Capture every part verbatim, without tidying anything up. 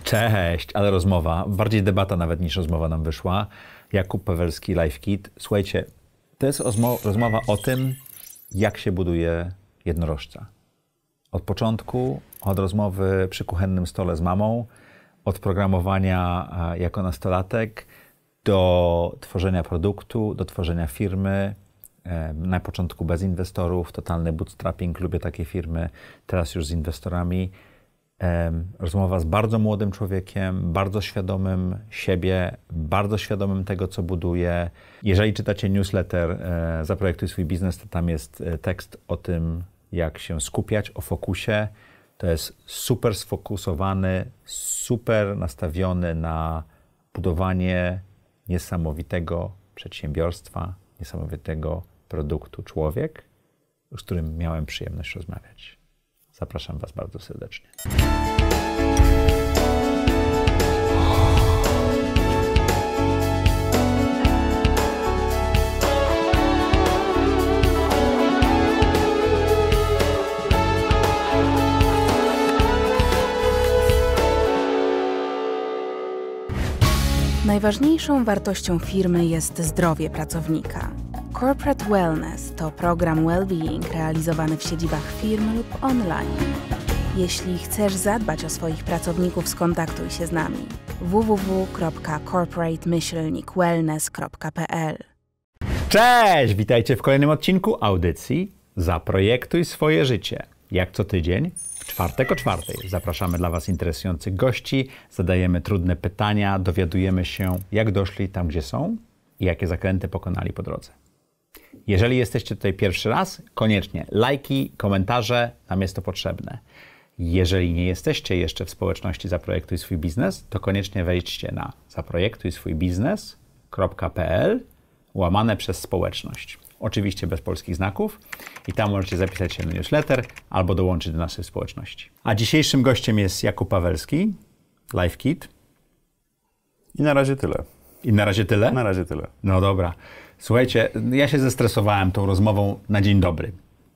Cześć, ale rozmowa, bardziej debata nawet niż rozmowa nam wyszła. Jakub Pawelski, LifeKit. Słuchajcie, to jest rozmowa o tym, jak się buduje jednorożca. Od początku, od rozmowy przy kuchennym stole z mamą, od programowania jako nastolatek, do tworzenia produktu, do tworzenia firmy. Na początku bez inwestorów, totalny bootstrapping, lubię takie firmy, teraz już z inwestorami. Rozmowa z bardzo młodym człowiekiem, bardzo świadomym siebie, bardzo świadomym tego, co buduje. Jeżeli czytacie newsletter Zaprojektuj swój biznes, to tam jest tekst o tym, jak się skupiać, o fokusie. To jest super sfokusowany, super nastawiony na budowanie niesamowitego przedsiębiorstwa, niesamowitego produktu człowiek, z którym miałem przyjemność rozmawiać. Zapraszam Was bardzo serdecznie. Najważniejszą wartością firmy jest zdrowie pracownika. Corporate Wellness to program well-being realizowany w siedzibach firm lub online. Jeśli chcesz zadbać o swoich pracowników, skontaktuj się z nami. w w w kropka corporate myślnik wellness kropka p l. Cześć! Witajcie w kolejnym odcinku audycji Zaprojektuj swoje życie. Jak co tydzień, w czwartek o czwartej. Zapraszamy dla Was interesujących gości, zadajemy trudne pytania, dowiadujemy się, jak doszli tam, gdzie są i jakie zakręty pokonali po drodze. Jeżeli jesteście tutaj pierwszy raz, koniecznie lajki, komentarze, nam jest to potrzebne. Jeżeli nie jesteście jeszcze w społeczności Zaprojektuj swój biznes, to koniecznie wejdźcie na zaprojektuj swój biznes kropka p l łamane przez społeczność. Oczywiście bez polskich znaków i tam możecie zapisać się na newsletter albo dołączyć do naszej społeczności. A dzisiejszym gościem jest Jakub Pawelski, LifeKit. I na razie tyle. I na razie tyle? Na razie tyle. No dobra. Słuchajcie, ja się zestresowałem tą rozmową na dzień dobry,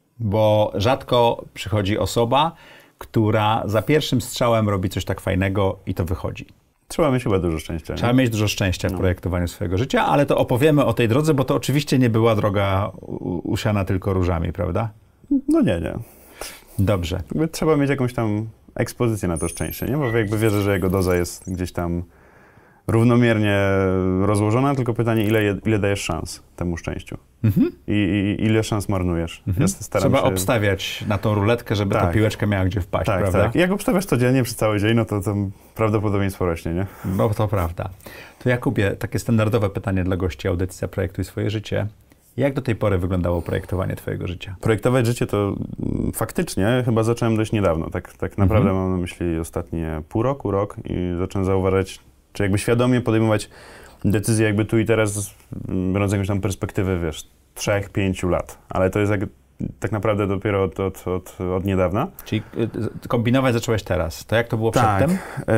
bo rzadko przychodzi osoba, która za pierwszym strzałem robi coś tak fajnego i to wychodzi. Trzeba mieć chyba dużo szczęścia. Trzeba nie? mieć dużo szczęścia w no. projektowaniu swojego życia, ale to opowiemy o tej drodze, bo to oczywiście nie była droga usiana tylko różami, prawda? No nie, nie. Dobrze. Jakby trzeba mieć jakąś tam ekspozycję na to szczęście, nie? Bo jakby wierzę, że jego doza jest gdzieś tam równomiernie rozłożona, tylko pytanie, ile, ile dajesz szans temu szczęściu mhm. I, i ile szans marnujesz. Mhm. Ja Trzeba się... obstawiać na tą ruletkę, żeby tak. ta piłeczka miała gdzie wpaść, tak, prawda? Tak, jak obstawiasz codziennie przez cały dzień, no to tam prawdopodobieństwo rośnie, nie? No to prawda. To Jakubie, takie standardowe pytanie dla gości audycji Zaprojektuj swoje życie. Jak do tej pory wyglądało projektowanie twojego życia? Projektować życie to faktycznie chyba zacząłem dość niedawno. Tak, tak naprawdę mhm. mam na myśli ostatnie pół roku, rok i zacząłem zauważać, czy jakby świadomie podejmować decyzje jakby tu i teraz, biorąc jakąś tam perspektywę, wiesz, trzech, pięciu lat. Ale to jest jak, tak naprawdę dopiero od, od, od, od niedawna. Czyli y, kombinować zacząłeś teraz. To jak to było tak. przedtem? Yy,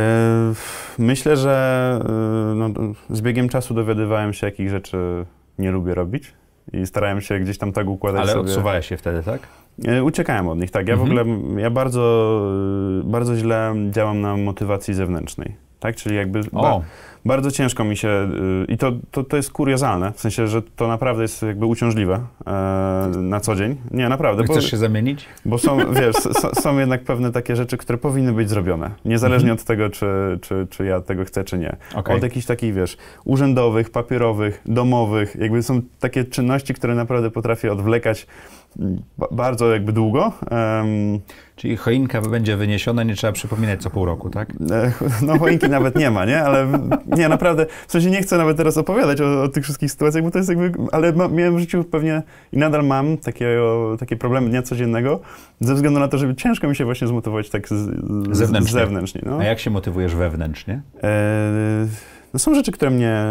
myślę, że yy, no, z biegiem czasu dowiadywałem się, jakich rzeczy nie lubię robić i starałem się gdzieś tam tak układać Ale sobie... odsuwałeś się wtedy, tak? Yy, uciekałem od nich, tak. Ja mhm. w ogóle, ja bardzo, bardzo źle działam na motywacji zewnętrznej. Tak, czyli jakby ba bardzo ciężko mi się, yy, i to, to, to jest kuriozalne, w sensie, że to naprawdę jest jakby uciążliwe yy, na co dzień. Nie, naprawdę. Chcesz bo, się zamienić? Bo są, wiesz, są jednak pewne takie rzeczy, które powinny być zrobione, niezależnie mm -hmm. od tego, czy, czy, czy ja tego chcę, czy nie. Okay. Od jakichś takich, wiesz, urzędowych, papierowych, domowych, jakby są takie czynności, które naprawdę potrafię odwlekać bardzo jakby długo. Um, Czyli choinka będzie wyniesiona, nie trzeba przypominać co pół roku, tak? No choinki nawet nie ma, nie? Ale nie, naprawdę, w sensie nie chcę nawet teraz opowiadać o, o tych wszystkich sytuacjach, bo to jest jakby, ale ma, miałem w życiu pewnie i nadal mam takie, o, takie problemy dnia codziennego, ze względu na to, żeby ciężko mi się właśnie zmotywować tak z, z, zewnętrznie. zewnętrznie no. A jak się motywujesz wewnętrznie? E No są rzeczy, które mnie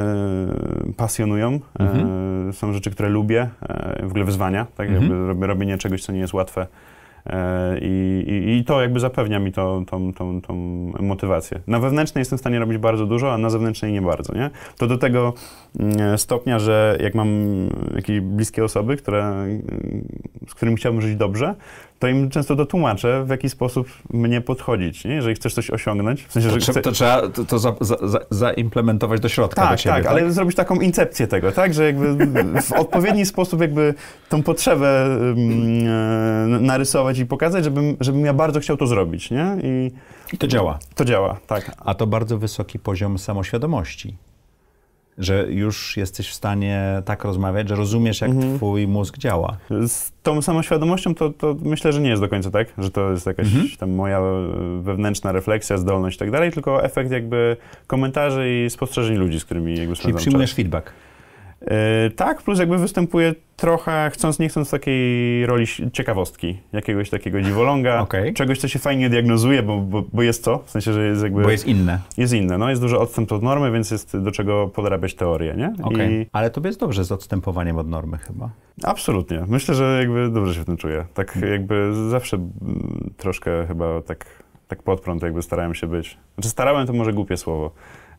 pasjonują, mhm. e, są rzeczy, które lubię, e, w ogóle wyzwania, tak, mhm. jakby robienie czegoś, co nie jest łatwe e, i, i, i to jakby zapewnia mi to, tą, tą, tą motywację. Na wewnętrznej jestem w stanie robić bardzo dużo, a na zewnętrznej nie bardzo, nie? To do tego stopnia, że jak mam jakieś bliskie osoby, które, z którymi chciałbym żyć dobrze, to im często to tłumaczę, w jaki sposób mnie podchodzić, nie? Jeżeli chcesz coś osiągnąć. W sensie, to, że trzeba, chcę... to trzeba to, to za, za, za, zaimplementować do środka Tak, do ciebie, tak, tak, ale zrobić taką incepcję tego, tak? Że jakby w odpowiedni sposób jakby tą potrzebę um, narysować i pokazać, żebym, żebym ja bardzo chciał to zrobić, nie? I, I to działa. To działa, tak. A to bardzo wysoki poziom samoświadomości. Że już jesteś w stanie tak rozmawiać, że rozumiesz, jak mhm. twój mózg działa. Z tą samoświadomością to, to myślę, że nie jest do końca tak, że to jest jakaś mhm. tam moja wewnętrzna refleksja, zdolność i tak dalej, tylko efekt jakby komentarzy i spostrzeżeń ludzi, z którymi jakby spędzam Czyli przyjmujesz czas. feedback. Yy, tak, plus jakby występuje trochę, chcąc nie chcąc, takiej roli ciekawostki, jakiegoś takiego dziwoląga, okay. czegoś, co się fajnie diagnozuje, bo, bo, bo jest co, w sensie, że jest jakby... Bo jest inne. Jest inne, no jest duży odstęp od normy, więc jest do czego podrabiać teorię, nie? Okay. I... Ale tobie jest dobrze z odstępowaniem od normy chyba. Absolutnie. Myślę, że jakby dobrze się w tym czuję. Tak jakby zawsze m, troszkę chyba tak, tak pod prąd jakby starałem się być. Znaczy starałem, to może głupie słowo.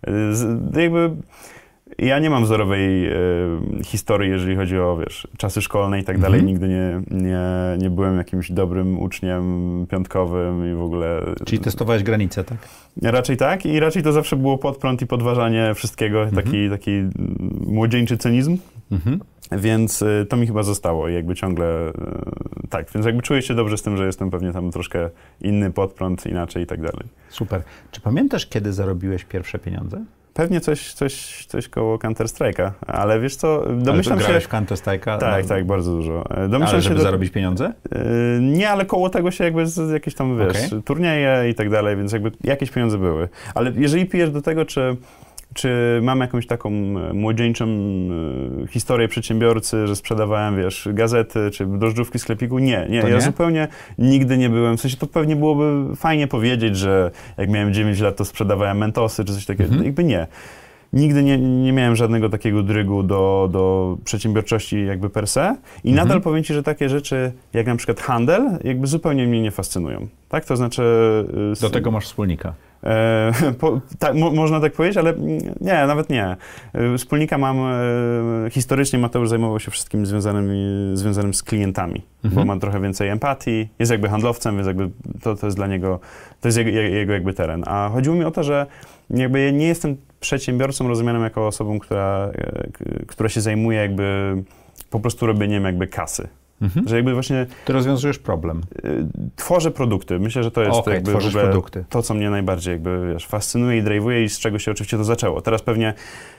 Z, jakby... Ja nie mam wzorowej e, historii, jeżeli chodzi o, wiesz, czasy szkolne i tak dalej. Mm-hmm. Nigdy nie, nie, nie byłem jakimś dobrym uczniem piątkowym i w ogóle... Czyli testowałeś granice, tak? Raczej tak i raczej to zawsze było pod prąd i podważanie wszystkiego, mm-hmm. taki, taki młodzieńczy cynizm. Mm-hmm. Więc y, to mi chyba zostało i jakby ciągle... Y, tak, więc jakby czuję się dobrze z tym, że jestem pewnie tam troszkę inny podprąd, inaczej i tak dalej. Super. Czy pamiętasz, kiedy zarobiłeś pierwsze pieniądze? Pewnie coś, coś, coś koło Counter-Strike'a, ale wiesz co, domyślam ale się... grałeś w Counter-Strike'a? Tak, no, tak, bardzo dużo. Domyślam ale żeby się do... zarobić pieniądze? Yy, nie, ale koło tego się jakby z, jakieś tam, wiesz, okay. turnieje i tak dalej, więc jakby jakieś pieniądze były. Ale jeżeli pijesz do tego, czy... Czy mam jakąś taką młodzieńczą y, historię przedsiębiorcy, że sprzedawałem, wiesz, gazety, czy drożdżówki w sklepiku? Nie, nie, to ja nie? zupełnie nigdy nie byłem. W sensie to pewnie byłoby fajnie powiedzieć, że jak miałem dziewięć lat, to sprzedawałem Mentosy, czy coś takiego. Mhm. Jakby nie. Nigdy nie, nie miałem żadnego takiego drygu do, do przedsiębiorczości jakby per se i mhm. nadal powiem ci, że takie rzeczy jak na przykład handel jakby zupełnie mnie nie fascynują. Tak, to znaczy... Y, do tego masz wspólnika. E, po, tak, mo, można tak powiedzieć, ale nie, nawet nie. Wspólnika mam, e, historycznie Mateusz zajmował się wszystkim związanym, związanym z klientami, mhm. bo ma trochę więcej empatii, jest jakby handlowcem, więc jakby to, to jest dla niego, to jest jego, jego jakby teren. A chodziło mi o to, że jakby ja nie jestem przedsiębiorcą rozumianym jako osobą, która, która się zajmuje jakby po prostu robieniem jakby kasy. Mhm. Że jakby właśnie... Ty rozwiązujesz problem. Y, tworzę produkty. Myślę, że to jest okay, jakby w ogóle produkty. To, co mnie najbardziej jakby, wiesz, fascynuje i drive'uje i z czego się oczywiście to zaczęło. Teraz pewnie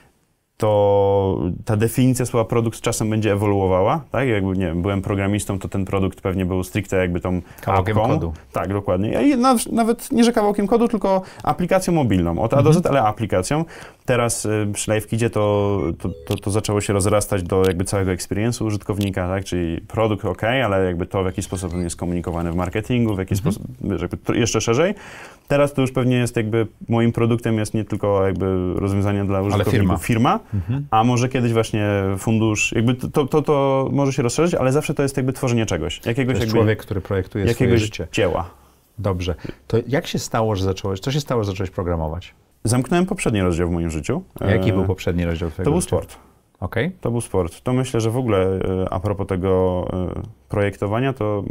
to ta definicja słowa produkt z czasem będzie ewoluowała, tak? Jakby, nie wiem, byłem programistą, to ten produkt pewnie był stricte jakby tą kawałkiem apką. kodu. Tak, dokładnie. I nawet, nawet nie, że kawałkiem kodu, tylko aplikacją mobilną. Od A do Z, ale aplikacją. Teraz y, przy LiveKidzie to, to, to, to zaczęło się rozrastać do jakby całego experience'u użytkownika, tak? Czyli produkt ok, ale jakby to, w jaki sposób on jest komunikowany w marketingu, w jaki mhm. sposób, wiesz, jakby jeszcze szerzej. Teraz to już pewnie jest jakby, moim produktem jest nie tylko jakby rozwiązanie dla użytkowników, firma, firma mhm. a może kiedyś właśnie fundusz, jakby to, to, to, to może się rozszerzyć, ale zawsze to jest jakby tworzenie czegoś. Jakiegoś to jest jakby, człowiek, który projektuje jakiegoś swoje życie. dzieła. Dobrze. To jak się stało, że zacząłeś, co się stało, że zacząłeś programować? Zamknąłem poprzedni rozdział w moim życiu. A jaki był poprzedni rozdział twojego To był życia? sport. Okay. To był sport. To myślę, że w ogóle a propos tego projektowania, to,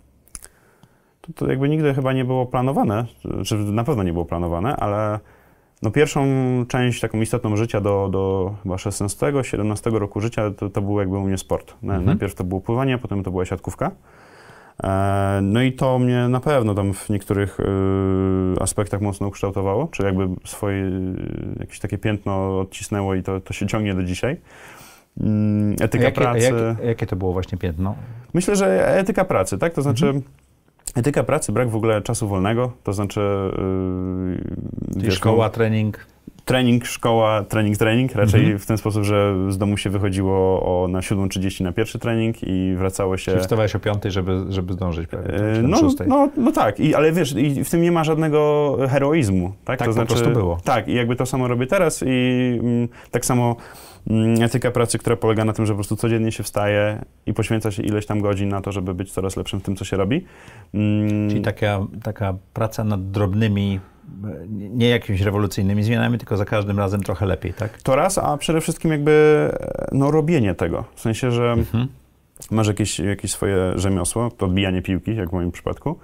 to, to jakby nigdy chyba nie było planowane, czy na pewno nie było planowane, ale no pierwszą część taką istotną życia do, do chyba szesnastego, siedemnastego roku życia to, to był jakby u mnie sport. Mhm. Najpierw to było pływanie, potem to była siatkówka. No i to mnie na pewno tam w niektórych y, aspektach mocno ukształtowało, czy jakby swoje y, jakieś takie piętno odcisnęło i to, to się ciągnie do dzisiaj. Y, etyka jakie, pracy. Jakie, jakie to było właśnie piętno? Myślę, że etyka pracy, tak? To znaczy mhm. etyka pracy, brak w ogóle czasu wolnego, to znaczy... Yy, wiesz, szkoła, trening... Trening, szkoła, trening, trening. Raczej mhm. w ten sposób, że z domu się wychodziło o, na siódma trzydzieści na pierwszy trening i wracało się... Czyli wstawałeś o piątej, żeby, żeby zdążyć prawie, yy, no, no, no tak, I, ale wiesz, i w tym nie ma żadnego heroizmu. Tak, tak to po znaczy, prostu było. Tak, i jakby to samo robię teraz i mm, tak samo mm, etyka pracy, która polega na tym, że po prostu codziennie się wstaje i poświęca się ileś tam godzin na to, żeby być coraz lepszym w tym, co się robi. Mm. Czyli taka, taka praca nad drobnymi, nie jakimiś rewolucyjnymi zmianami, tylko za każdym razem trochę lepiej, tak? To raz, a przede wszystkim jakby no, robienie tego. W sensie, że mhm. masz jakieś, jakieś swoje rzemiosło, to odbijanie piłki, jak w moim przypadku,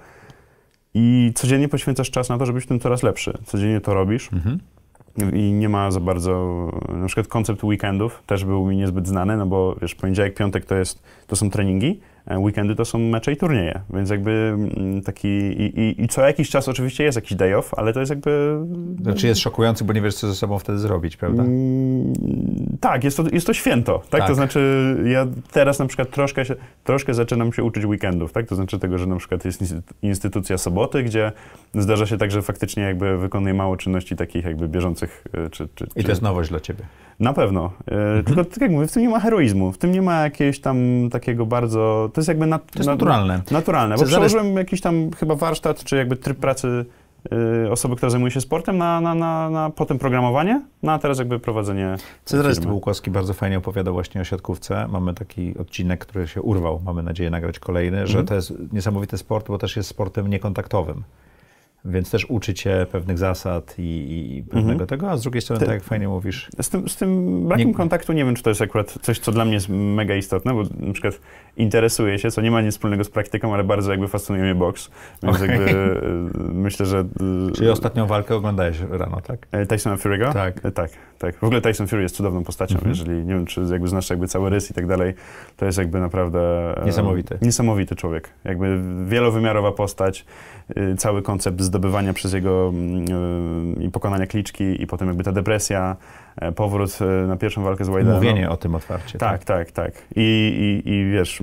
i codziennie poświęcasz czas na to, żebyś w tym coraz lepszy. Codziennie to robisz. Mhm. I nie ma za bardzo, na przykład koncept weekendów też był mi niezbyt znany, no bo wiesz, poniedziałek, piątek to, jest, to są treningi, weekendy to są mecze i turnieje, więc jakby taki i, i, i co jakiś czas oczywiście jest jakiś day off, ale to jest jakby... Znaczy jest szokujący, bo nie wiesz, co ze sobą wtedy zrobić, prawda? Mm, tak, jest to, jest to święto, tak? tak? To znaczy ja teraz na przykład troszkę, się, troszkę zaczynam się uczyć weekendów, tak? To znaczy tego, że na przykład jest instytucja soboty, gdzie zdarza się tak, że faktycznie jakby wykonuję mało czynności takich jakby bieżących. Czy, czy, I to jest nowość dla ciebie. Na pewno. Mhm. Tylko tak jak mówię, w tym nie ma heroizmu, w tym nie ma jakiegoś tam takiego bardzo... To jest jakby nat, to jest naturalne. Naturalne, bo przełożyłem jakiś tam chyba warsztat, czy jakby tryb pracy y, osoby, która zajmuje się sportem, na, na, na, na potem programowanie, no a teraz jakby prowadzenie Cezary Stypułkowski bardzo fajnie opowiadał właśnie o siatkówce. Mamy taki odcinek, który się urwał, mamy nadzieję nagrać kolejny, że mhm. to jest niesamowity sport, bo też jest sportem niekontaktowym. Więc też uczy cię pewnych zasad i, i pewnego mhm. tego, a z drugiej strony, Ty, tak jak fajnie mówisz... Z tym, z tym brakiem nie... kontaktu nie wiem, czy to jest akurat coś, co dla mnie jest mega istotne, bo na przykład interesuję się, co nie ma nic wspólnego z praktyką, ale bardzo jakby fascynuje mnie boks, więc okay. jakby myślę, że... Czyli ostatnią walkę oglądałeś rano, tak? Tysona Fury'ego? Tak. Tak, tak. W ogóle Tyson Fury jest cudowną postacią, mhm. jeżeli, nie wiem, czy jakby znasz jakby cały rys i tak dalej, to jest jakby naprawdę... Niesamowity. Niesamowity człowiek. Jakby wielowymiarowa postać, cały koncept zdobywania przez jego i yy, pokonania kliczki i potem jakby ta depresja, yy, powrót yy, na pierwszą walkę z Wilderem. Mówienie no. o tym otwarcie. Tak, tak, tak. tak. I, i, i wiesz,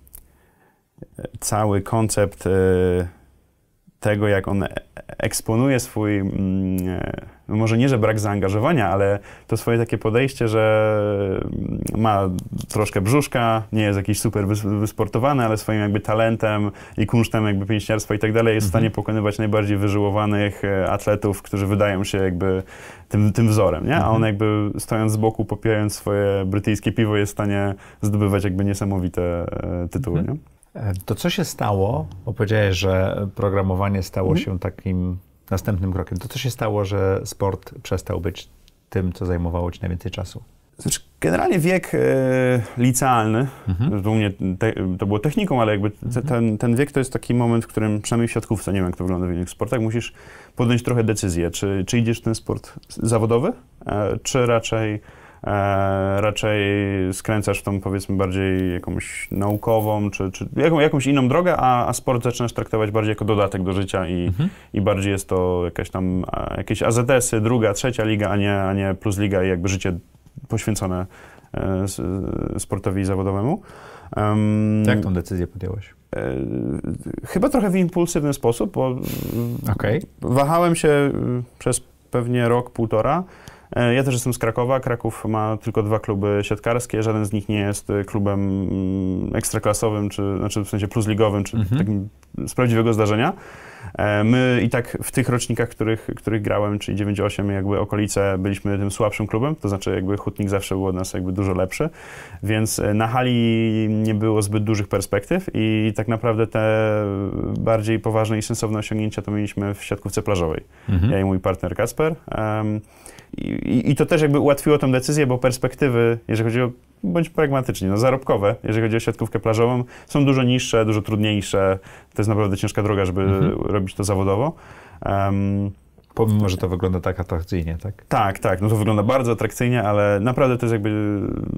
yy, cały koncept yy, tego, jak on eksponuje swój, yy, no może nie, że brak zaangażowania, ale to swoje takie podejście, że ma troszkę brzuszka, nie jest jakiś super wysportowany, ale swoim jakby talentem i kunsztem jakby pięściarstwa i tak dalej jest w stanie pokonywać najbardziej wyżyłowanych atletów, którzy wydają się jakby tym, tym wzorem, nie? A on jakby stojąc z boku, popijając swoje brytyjskie piwo jest w stanie zdobywać jakby niesamowite tytuły, mhm. nie? To co się stało, bo powiedziałeś, że programowanie stało mhm. się takim następnym krokiem. To co się stało, że sport przestał być tym, co zajmowało ci najwięcej czasu? Znaczy, generalnie wiek e, licealny, mhm. to, u mnie te, to było techniką, ale jakby te, ten, ten wiek to jest taki moment, w którym, przynajmniej w siatkówce, nie wiem jak to wygląda w innych sportach, musisz podjąć trochę decyzję, czy, czy idziesz w ten sport zawodowy, e, czy raczej E, raczej skręcasz w tą, powiedzmy, bardziej jakąś naukową, czy, czy jaką, jakąś inną drogę, a, a sport zaczynasz traktować bardziej jako dodatek do życia i, mhm. i bardziej jest to jakaś tam, a, jakieś A Z S-y, druga, trzecia liga, a nie, a nie plus liga i jakby życie poświęcone e, s, sportowi zawodowemu. Um, Jak tą decyzję podjąłeś? E, chyba trochę w impulsywny sposób, bo okay. wahałem się przez pewnie rok, półtora. Ja też jestem z Krakowa. Kraków ma tylko dwa kluby siatkarskie. Żaden z nich nie jest klubem ekstraklasowym, czy znaczy w sensie plusligowym, czy mhm. takim z prawdziwego zdarzenia. My i tak w tych rocznikach, których, których grałem, czyli dziewięć osiem, jakby okolice, byliśmy tym słabszym klubem, to znaczy jakby Hutnik zawsze był od nas jakby dużo lepszy, więc na hali nie było zbyt dużych perspektyw i tak naprawdę te bardziej poważne i sensowne osiągnięcia to mieliśmy w siatkówce plażowej. Mhm. Ja i mój partner Kacper. Um, i, I to też jakby ułatwiło tę decyzję, bo perspektywy, jeżeli chodzi o, bądź pragmatycznie, no zarobkowe, jeżeli chodzi o siatkówkę plażową, są dużo niższe, dużo trudniejsze. To jest naprawdę ciężka droga, żeby mhm. robić to zawodowo. Um, Pomimo, że to wygląda tak atrakcyjnie, tak? Tak, tak. No to wygląda bardzo atrakcyjnie, ale naprawdę to jest jakby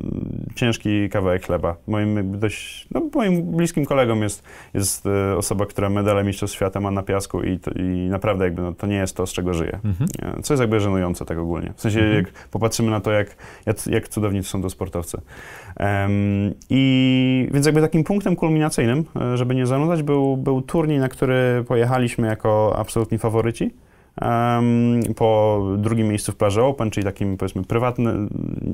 ciężki kawałek chleba. Moim jakby dość, no moim bliskim kolegą jest, jest osoba, która medale Mistrzostw Świata ma na piasku i, to, i naprawdę jakby no, to nie jest to, z czego żyje. Mhm. Co jest jakby żenujące tak ogólnie. W sensie mhm. jak popatrzymy na to, jak, jak, jak cudowni to są to sportowcy. Um, I więc jakby takim punktem kulminacyjnym, żeby nie zanudzać, był, był turniej, na który pojechaliśmy jako absolutni faworyci. Um, po drugim miejscu w Plaży Open, czyli takim, powiedzmy, prywatnym.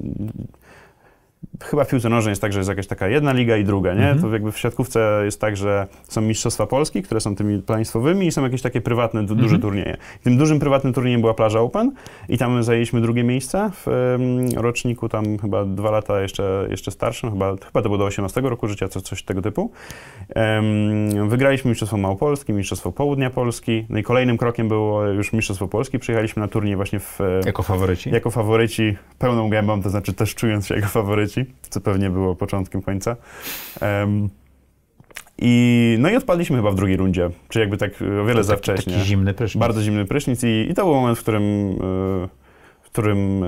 Chyba w piłce nożnej jest tak, że jest jakaś taka jedna liga i druga, nie? Mm-hmm. To jakby w siatkówce jest tak, że są Mistrzostwa Polski, które są tymi państwowymi i są jakieś takie prywatne, du- duże mm-hmm. turnieje. Tym dużym prywatnym turniejem była Plaża Open i tam zajęliśmy drugie miejsce w um, roczniku tam chyba dwa lata jeszcze, jeszcze starszym, chyba, chyba to było do osiemnastego roku życia, co, coś tego typu. Um, wygraliśmy Mistrzostwo Małopolski, Mistrzostwo Południa Polski, no i kolejnym krokiem było już Mistrzostwo Polski. Przyjechaliśmy na turniej właśnie w... Jako faworyci? Jako faworyci, pełną gębą, to znaczy też czując się jako faworyci. dzieci, co pewnie było początkiem końca. Um, I, no i odpadliśmy chyba w drugiej rundzie, czyli jakby tak o wiele za wcześnie. Taki zimny prysznic. Bardzo zimny prysznic i, i to był moment, w którym, w którym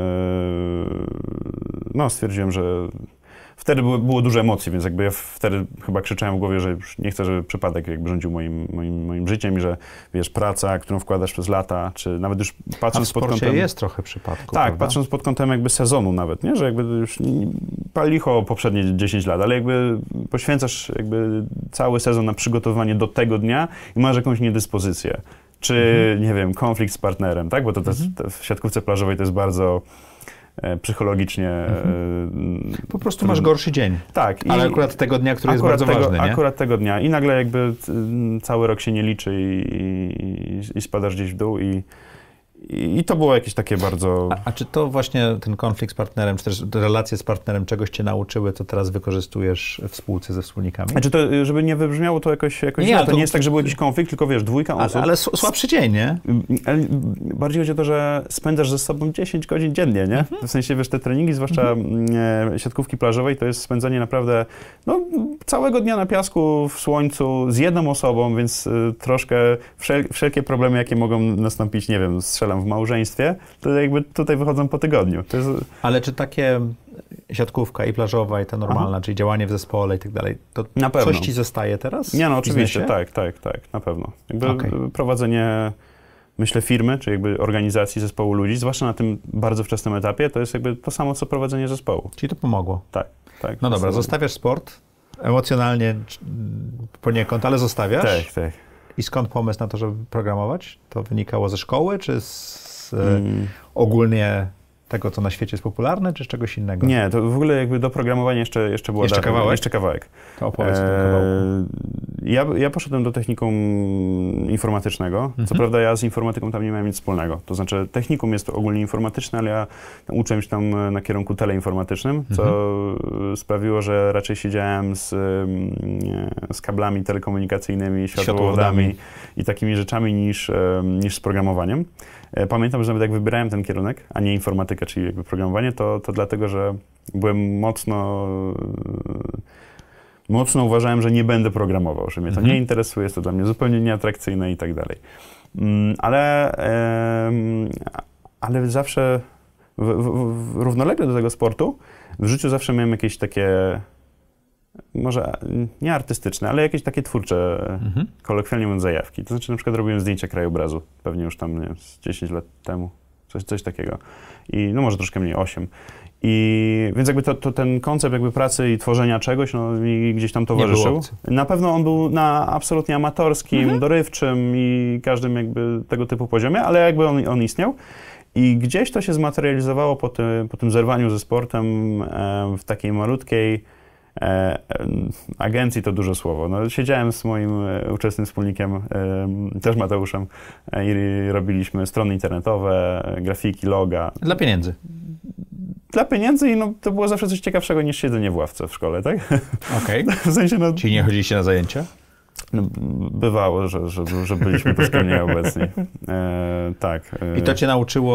no, stwierdziłem, że wtedy było, było dużo emocji, więc jakby ja wtedy chyba krzyczałem w głowie, że już nie chcę, żeby przypadek jakby rządził moim, moim, moim życiem i że, wiesz, praca, którą wkładasz przez lata, czy nawet już patrząc A w pod kątem... jest trochę przypadku, Tak, prawda? patrząc pod kątem jakby sezonu nawet, nie? Że jakby już pal licho poprzednie dziesięć lat, ale jakby poświęcasz jakby cały sezon na przygotowanie do tego dnia i masz jakąś niedyspozycję. Czy, mhm. nie wiem, konflikt z partnerem, tak? Bo to, to, to w siatkówce plażowej to jest bardzo e, psychologicznie... Mhm. E, po prostu masz gorszy dzień. Tak. Ale i akurat tego dnia, który jest bardzo tego, ważny, nie? Akurat tego dnia. I nagle jakby cały rok się nie liczy i, i, i spadasz gdzieś w dół i, i to było jakieś takie bardzo... A, a czy to właśnie ten konflikt z partnerem, czy też relacje z partnerem czegoś cię nauczyły, co teraz wykorzystujesz w spółce ze wspólnikami? Znaczy to, żeby nie wybrzmiało to jakoś, jakoś nie, źle, to, to nie jest tak, że był jakiś konflikt, tylko wiesz, dwójka osób. Ale, ale słabszy dzień, nie? Bardziej chodzi o to, że spędzasz ze sobą dziesięć godzin dziennie, nie? Mhm. W sensie, wiesz, te treningi, zwłaszcza mhm. e, siatkówki plażowej, to jest spędzanie naprawdę no, całego dnia na piasku, w słońcu, z jedną osobą, więc e, troszkę wszel wszelkie problemy, jakie mogą nastąpić, nie wiem, strzelam w małżeństwie, to jakby tutaj wychodzą po tygodniu. To jest... Ale czy takie siatkówka i plażowa i ta normalna, Aha. czyli działanie w zespole i tak dalej, to na pewno. Coś ci zostaje teraz? Nie, no oczywiście, tak, tak, tak, na pewno. Jakby okay. prowadzenie, myślę, firmy, czy jakby organizacji zespołu ludzi, zwłaszcza na tym bardzo wczesnym etapie, to jest jakby to samo, co prowadzenie zespołu. Czyli to pomogło? Tak, tak. No dobra, jest... zostawiasz sport, emocjonalnie poniekąd, ale zostawiasz? Tak, tak. I skąd pomysł na to, żeby programować? To wynikało ze szkoły, czy z hmm. ogólnie tego, co na świecie jest popularne, czy z czegoś innego? Nie, to w ogóle jakby do programowania jeszcze, jeszcze była... Jeszcze dawno, kawałek? Jeszcze kawałek. To opowiedz o tym kawałku. Ja, ja poszedłem do technikum informatycznego. Mhm. Co prawda ja z informatyką tam nie miałem nic wspólnego. To znaczy technikum jest ogólnie informatyczne, ale ja uczyłem się tam na kierunku teleinformatycznym, mhm. co sprawiło, że raczej siedziałem z, z kablami telekomunikacyjnymi, światłowodami, światłowodami i takimi rzeczami niż, niż z programowaniem. Pamiętam, że nawet jak wybierałem ten kierunek, a nie informatykę, czyli jakby programowanie, to, to dlatego, że byłem mocno, mocno uważałem, że nie będę programował, że mnie to mhm. nie interesuje, jest to dla mnie zupełnie nieatrakcyjne i tak dalej. Ale, ale zawsze w, w, w, równolegle do tego sportu w życiu zawsze miałem jakieś takie, może nie artystyczne, ale jakieś takie twórcze, mhm. kolokwialnie mówiąc, zajawki. To znaczy na przykład robiłem zdjęcia krajobrazu, pewnie już tam, nie wiem, z dziesięć lat temu, coś, coś takiego. I no może troszkę mniej, osiem. I więc jakby to, to ten koncept jakby pracy i tworzenia czegoś, no mi gdzieś tam towarzyszył. Na pewno on był na absolutnie amatorskim, mhm. dorywczym i każdym jakby tego typu poziomie, ale jakby on, on istniał. I gdzieś to się zmaterializowało po tym, po tym zerwaniu ze sportem e, w takiej malutkiej E, e, agencji to duże słowo. No, siedziałem z moim e, uczestnym wspólnikiem, e, też Mateuszem, e, i robiliśmy strony internetowe, grafiki, loga. Dla pieniędzy. Dla pieniędzy i no, to było zawsze coś ciekawszego niż siedzenie w ławce w szkole, tak? Okej. Okay. W sensie, no, czyli nie chodziliście na zajęcia? No, bywało, że, że, że byliśmy troszkę mniej obecni. E, tak. E. I to cię nauczyło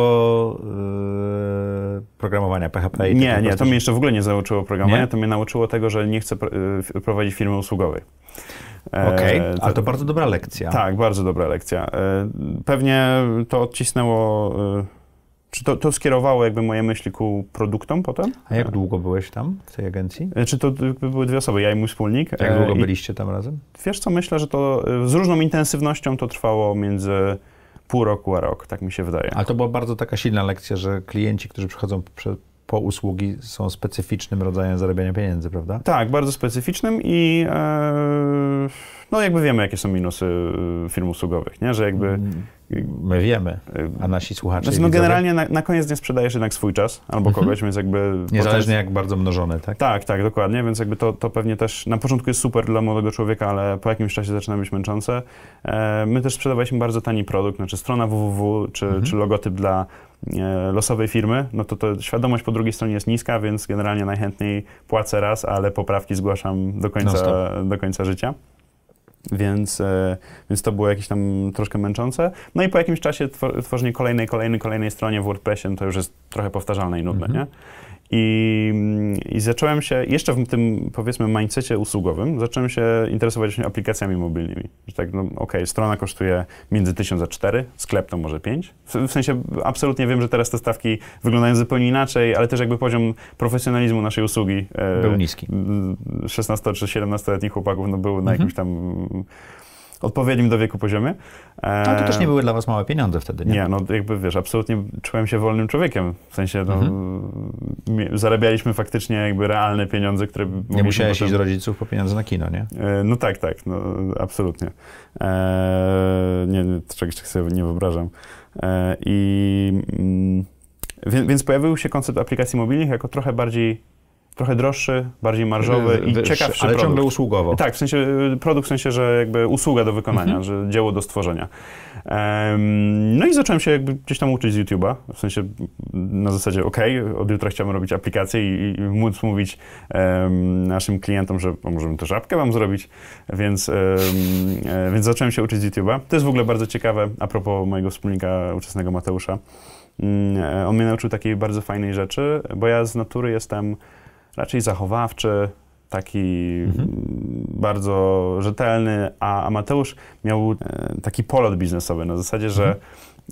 e, programowania P H P? I nie, nie, to mnie jeszcze w ogóle nie nauczyło programowania, nie? To mnie nauczyło tego, że nie chcę pr- prowadzić firmy usługowej. Okej, okay, ale to bardzo dobra lekcja. Tak, bardzo dobra lekcja. E, pewnie to odcisnęło... E, Czy to, to skierowało jakby moje myśli ku produktom potem? A jak długo byłeś tam, w tej agencji? Czy to były dwie osoby, ja i mój wspólnik. Jak długo byliście tam razem? Wiesz co, myślę, że to z różną intensywnością to trwało między pół roku a rok, tak mi się wydaje. Ale to była bardzo taka silna lekcja, że klienci, którzy przychodzą po usługi, są specyficznym rodzajem zarabiania pieniędzy, prawda? Tak, bardzo specyficznym i e, no jakby wiemy, jakie są minusy firm usługowych, nie? Że jakby... My wiemy, a nasi słuchacze Znaczy, no generalnie na, na koniec dnia sprzedajesz jednak swój czas albo kogoś, mhm. więc jakby... Niezależnie potem... jak bardzo mnożony, tak? Tak, tak, dokładnie, więc jakby to, to pewnie też na początku jest super dla młodego człowieka, ale po jakimś czasie zaczyna być męczące. E, my też sprzedawaliśmy bardzo tani produkt, znaczy strona www, czy, mhm. czy logotyp dla e, losowej firmy, no to, to świadomość po drugiej stronie jest niska, więc generalnie najchętniej płacę raz, ale poprawki zgłaszam do końca, do końca życia. Więc, e, więc to było jakieś tam troszkę męczące. No i po jakimś czasie twor- tworzenie kolejnej, kolejnej, kolejnej stronie w WordPressie, no to już jest trochę powtarzalne i nudne, mm-hmm. nie? I, I zacząłem się, jeszcze w tym, powiedzmy, mindsetie usługowym, zacząłem się interesować właśnie aplikacjami mobilnymi. Że tak, no okej, okay, strona kosztuje między tysiąc a cztery, sklep to może pięć. W, w sensie absolutnie wiem, że teraz te stawki wyglądają zupełnie inaczej, ale też jakby poziom profesjonalizmu naszej usługi był e, niski. szesnasto czy siedemnastoletnich chłopaków no, był na mhm. jakimś tam odpowiednim do wieku poziomie. Ale to też nie były dla was małe pieniądze wtedy, nie? Nie, no jakby wiesz, absolutnie czułem się wolnym człowiekiem. W sensie, no, mhm. zarabialiśmy faktycznie jakby realne pieniądze, które... Nie musiałeś potem... iść do rodziców po pieniądze na kino, nie? No tak, tak, no absolutnie. Eee, nie, czegoś tak sobie nie wyobrażam. Eee, I... Mm, więc, więc pojawił się koncept aplikacji mobilnych jako trochę bardziej trochę droższy, bardziej marżowy i ciekawszy ale produkt. ciągle usługowo. Tak, w sensie produkt, w sensie, że jakby usługa do wykonania, mhm. że dzieło do stworzenia. Um, no i zacząłem się jakby gdzieś tam uczyć z YouTube'a, w sensie na zasadzie, okej, okay, od jutra chciałem robić aplikację i, i móc mówić um, naszym klientom, że możemy też apkę wam zrobić, więc, um, e, więc zacząłem się uczyć z YouTube'a. To jest w ogóle bardzo ciekawe, a propos mojego wspólnika ówczesnego Mateusza. Um, on mnie nauczył takiej bardzo fajnej rzeczy, bo ja z natury jestem raczej zachowawczy, taki mhm. bardzo rzetelny, a Mateusz miał taki polot biznesowy na zasadzie, że mhm.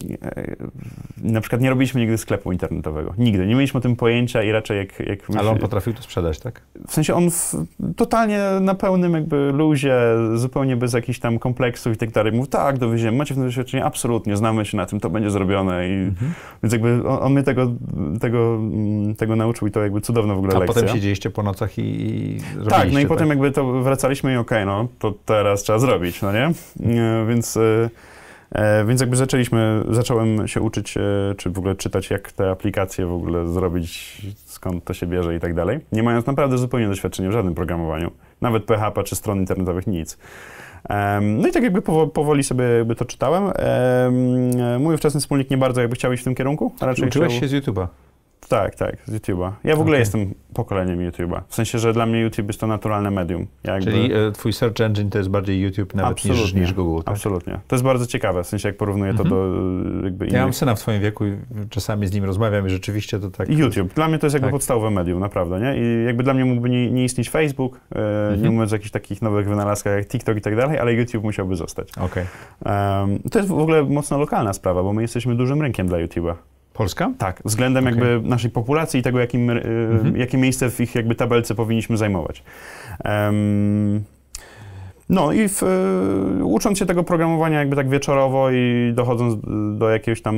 na przykład nie robiliśmy nigdy sklepu internetowego. Nigdy. Nie mieliśmy o tym pojęcia i raczej jak... jak Ale on potrafił to sprzedać, tak? W sensie on w, totalnie na pełnym jakby luzie, zupełnie bez jakichś tam kompleksów i tak dalej. Mówił, tak, dowieziemy, macie w tym doświadczenie? Absolutnie, znamy się na tym, to będzie zrobione. I, mhm. Więc jakby on, on mnie tego, tego, tego nauczył i to jakby cudowna w ogóle a lekcja. A potem siedzieliście po nocach i, i Tak, no i tak? potem jakby to wracaliśmy i okej, okay, no to teraz trzeba zrobić, no nie? Więc... E, więc jakby zaczęliśmy, zacząłem się uczyć, e, czy w ogóle czytać, jak te aplikacje w ogóle zrobić, skąd to się bierze i tak dalej, nie mając naprawdę zupełnie doświadczenia w żadnym programowaniu, nawet P H P czy stron internetowych, nic. E, no i tak jakby powo powoli sobie jakby to czytałem. E, mój ówczesny wspólnik nie bardzo jakby chciał iść w tym kierunku. A raczej uczyłeś chciał... się z YouTube'a? Tak, tak, z YouTube'a. Ja w ogóle okay. jestem pokoleniem YouTube'a. W sensie, że dla mnie YouTube jest to naturalne medium. Jakby... Czyli e, twój search engine to jest bardziej YouTube nawet niż, niż Google, tak? Absolutnie. To jest bardzo ciekawe, w sensie jak porównuję to mm-hmm. do jakby innych... Ja mam syna w twoim wieku i czasami z nim rozmawiam i rzeczywiście to tak... YouTube. Dla mnie to jest jakby tak. podstawowe medium, naprawdę, nie? I jakby dla mnie mógłby nie, nie istnieć Facebook, e, mm-hmm. nie mówiąc o jakichś takich nowych wynalazkach jak TikTok i tak dalej, ale YouTube musiałby zostać. Okay. Um, to jest w ogóle mocno lokalna sprawa, bo my jesteśmy dużym rynkiem dla YouTube'a. Polska? Tak, względem okay. jakby naszej populacji i tego, jakim, y, mhm. jakie miejsce w ich jakby tabelce powinniśmy zajmować. Um, no i w, y, ucząc się tego programowania jakby tak wieczorowo i dochodząc do jakiegoś tam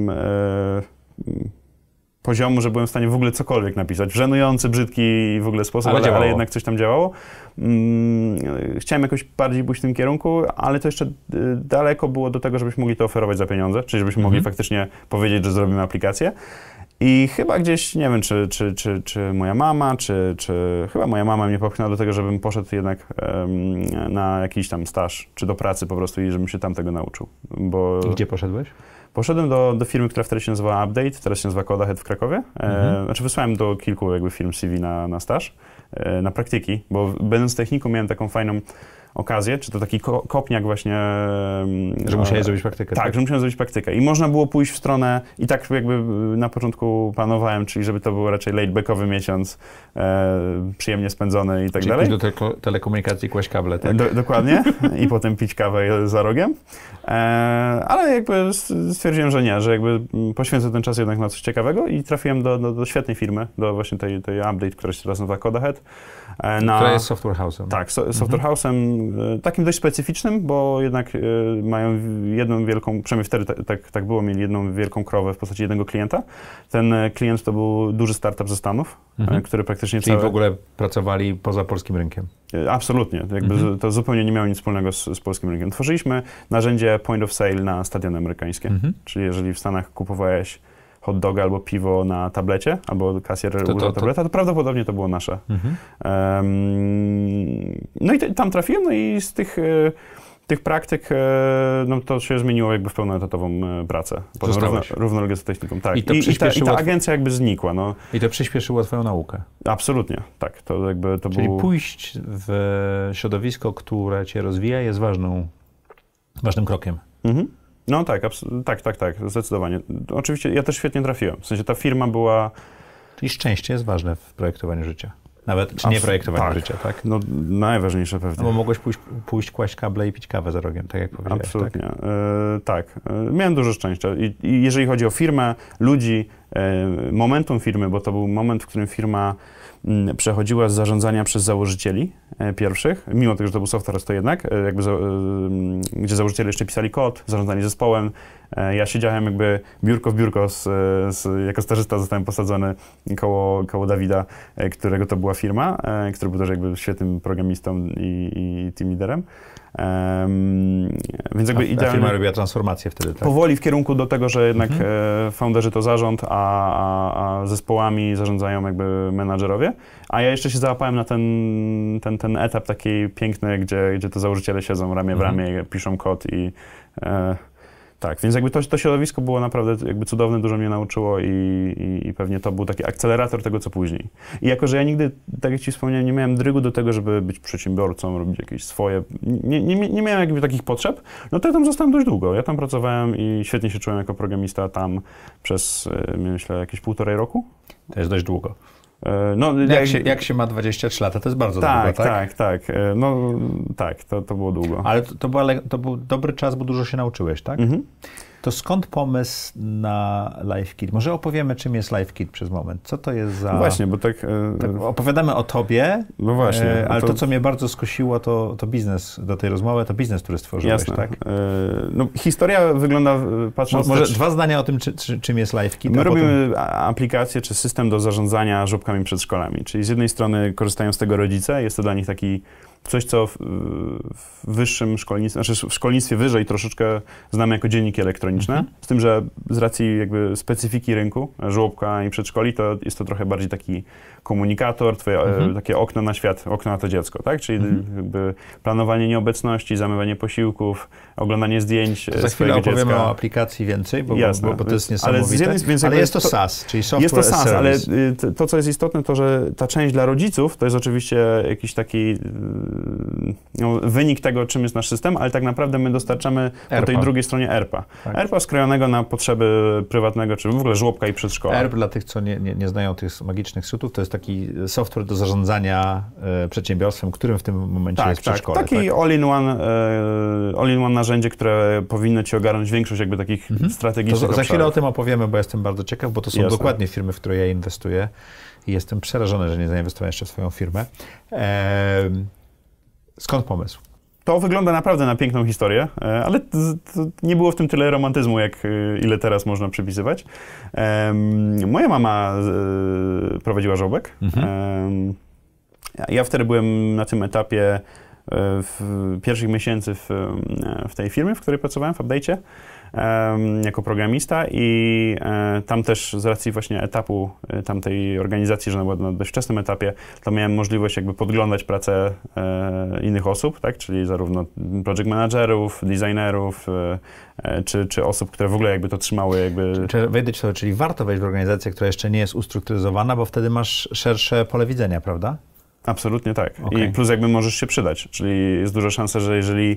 y, poziomu, że byłem w stanie w ogóle cokolwiek napisać, w żenujący, brzydki i w ogóle sposób, ale, ale, ale jednak coś tam działało. Hmm, chciałem jakoś bardziej pójść w tym kierunku, ale to jeszcze daleko było do tego, żebyśmy mogli to oferować za pieniądze, czyli żebyśmy mm-hmm. mogli faktycznie powiedzieć, że zrobimy aplikację. I chyba gdzieś, nie wiem, czy, czy, czy, czy moja mama, czy, czy chyba moja mama mnie popchnęła do tego, żebym poszedł jednak um, na jakiś tam staż, czy do pracy po prostu i żebym się tam tego nauczył. Bo... Gdzie poszedłeś? Poszedłem do, do firmy, która wtedy się nazywała Update, teraz się nazywa Codahead w Krakowie. Mhm. E, znaczy wysłałem do kilku jakby firm C V na, na staż, e, na praktyki, bo będąc w techniku miałem taką fajną okazję, czy to taki ko kopniak właśnie... Że musiałeś zrobić praktykę. Tak, tak, że musiałem zrobić praktykę. I można było pójść w stronę, i tak jakby na początku planowałem, czyli żeby to był raczej laid-backowy miesiąc, e, przyjemnie spędzony i tak czyli dalej. do te telekomunikacji kłaść kable, tak? Do, dokładnie. I potem pić kawę za rogiem. E, ale jakby stwierdziłem, że nie, że jakby poświęcę ten czas jednak na coś ciekawego i trafiłem do, do, do świetnej firmy, do właśnie tej, tej Update, która się teraz nazywa Codahead. Na, która jest software house'em. Tak, so, software mhm. house'em, takim dość specyficznym, bo jednak y, mają jedną wielką, przynajmniej wtedy tak, tak, tak było, mieli jedną wielką krowę w postaci jednego klienta. Ten klient to był duży startup ze Stanów, mhm. który praktycznie Czyli całe... w ogóle pracowali poza polskim rynkiem. Absolutnie, jakby mhm. to zupełnie nie miało nic wspólnego z, z polskim rynkiem. Tworzyliśmy narzędzie point of sale na stadiony amerykańskie, mhm. czyli jeżeli w Stanach kupowałeś hot doga albo piwo na tablecie, albo kasjer użył to, to, tableta, to prawdopodobnie to było nasze. Mhm. Um, no i te, tam trafiłem, no i z tych, tych praktyk no to się zmieniło jakby w pełnoetatową pracę. Potem równo, równolegle z techniką. Tak. I, to I, i, ta, I ta agencja jakby znikła. No. I to przyspieszyło twoją naukę. Absolutnie, tak. To jakby to Czyli był... pójść w środowisko, które cię rozwija, jest ważną, ważnym krokiem. Mhm. No tak, tak, tak, tak, zdecydowanie. Oczywiście ja też świetnie trafiłem. W sensie ta firma była... Czyli szczęście jest ważne w projektowaniu życia. Nawet, czy nie projektowaniu tak. życia, tak? No najważniejsze pewnie. No bo mogłeś pójść, pójść kłaść kable i pić kawę za rogiem, tak jak powiedziałeś. Absolutnie. Tak? E, tak. E, miałem dużo szczęścia. I, I jeżeli chodzi o firmę, ludzi, e, momentum firmy, bo to był moment, w którym firma m, przechodziła z zarządzania przez założycieli e, pierwszych, mimo tego, że to był software, to jednak, e, jakby za, e, gdzie założyciele jeszcze pisali kod, zarządzali zespołem. E, ja siedziałem jakby biurko w biurko, z, z, jako stażysta zostałem posadzony koło, koło Dawida, e, którego to była firma, e, który był też jakby świetnym programistą i, i team liderem. Um, więc jakby a, idealnie, a firma robiła transformację wtedy, tak? Powoli w kierunku do tego, że jednak mhm. e, founderzy to zarząd, a, a, a zespołami zarządzają jakby menadżerowie. A ja jeszcze się załapałem na ten, ten, ten etap taki piękny, gdzie, gdzie to założyciele siedzą ramię w ramię, mhm. piszą kod i e, tak, więc jakby to, to środowisko było naprawdę jakby cudowne, dużo mnie nauczyło i, i, i pewnie to był taki akcelerator tego, co później. I jako, że ja nigdy, tak jak ci wspomniałem, nie miałem drygu do tego, żeby być przedsiębiorcą, robić jakieś swoje, nie, nie, nie miałem jakby takich potrzeb, no to ja tam zostałem dość długo. Ja tam pracowałem i świetnie się czułem jako programista tam przez, myślę, jakieś półtorej roku. To jest dość długo. No, jak, jak, się, jak się ma dwadzieścia trzy lata, to jest bardzo tak, długo, tak? Tak, tak, no tak, to, to było długo. Ale to, to, była, to był dobry czas, bo dużo się nauczyłeś, tak? Mhm. To skąd pomysł na LiveKit? Może opowiemy, czym jest LiveKit przez moment. Co to jest za... No właśnie, bo tak... tak opowiadamy o tobie, no właśnie, e, ale to... to, co mnie bardzo skusiło, to, to biznes do tej rozmowy, to biznes, który stworzyłeś, Jasne. tak? E, no, historia wygląda, patrząc... Mo, może też... dwa zdania o tym, czy, czy, czym jest LiveKit. My robimy potem... aplikację, czy system do zarządzania żłobkami przedszkolami. Czyli z jednej strony korzystają z tego rodzice, jest to dla nich taki coś, co w, w wyższym szkolnictwie, znaczy w szkolnictwie wyżej troszeczkę znamy jako dzienniki elektroniczne, mhm. z tym, że z racji jakby specyfiki rynku, żłobka i przedszkoli, to jest to trochę bardziej taki komunikator, twoje mhm. takie okno na świat, okno na to dziecko, tak? Czyli mhm. jakby planowanie nieobecności, zamywanie posiłków, oglądanie zdjęć to za chwilę opowiemy dziecka. o aplikacji więcej, bo, Jasne, bo, bo to jest niesamowite. Ale, jednej, więc ale jest to to, SaaS, czyli software Jest to SaaS, as ale to, co jest istotne, to, że ta część dla rodziców to jest oczywiście jakiś taki no, wynik tego, czym jest nasz system, ale tak naprawdę my dostarczamy E R P A. po tej drugiej stronie E R P A. Tak. E R P A skrojonego na potrzeby prywatnego, czy w ogóle żłobka i przedszkola. E R P A dla tych, co nie, nie, nie znają tych magicznych skrótów, to jest taki software do zarządzania e, przedsiębiorstwem, którym w tym momencie tak, jest przedszkole. Tak, taki tak? all-in-one e, all-in-one narzędzie, które powinno ci ogarnąć większość jakby takich mhm. strategicznych to za, za chwilę obszarów. o tym opowiemy, bo jestem bardzo ciekaw, bo to są Jasne. dokładnie firmy, w które ja inwestuję i jestem przerażony, że nie zainwestowałem jeszcze w swoją firmę. E, skąd pomysł? To wygląda naprawdę na piękną historię, ale to, to nie było w tym tyle romantyzmu, jak ile teraz można przypisywać. Um, moja mama y, prowadziła żłobek. Mhm. Um, ja wtedy byłem na tym etapie w pierwszych miesięcy w, w tej firmie, w której pracowałem, w Update'cie, um, jako programista i um, tam też z racji właśnie etapu tamtej organizacji, że ona była na dość wczesnym etapie, to miałem możliwość jakby podglądać pracę e, innych osób, tak, czyli zarówno project managerów, designerów, e, czy, czy osób, które w ogóle jakby to trzymały jakby... Czy wejdę ci to, czyli warto wejść w organizację, która jeszcze nie jest ustrukturyzowana, bo wtedy masz szersze pole widzenia, prawda? Absolutnie tak. Okay. I plus jakby możesz się przydać, czyli jest duża szansa, że jeżeli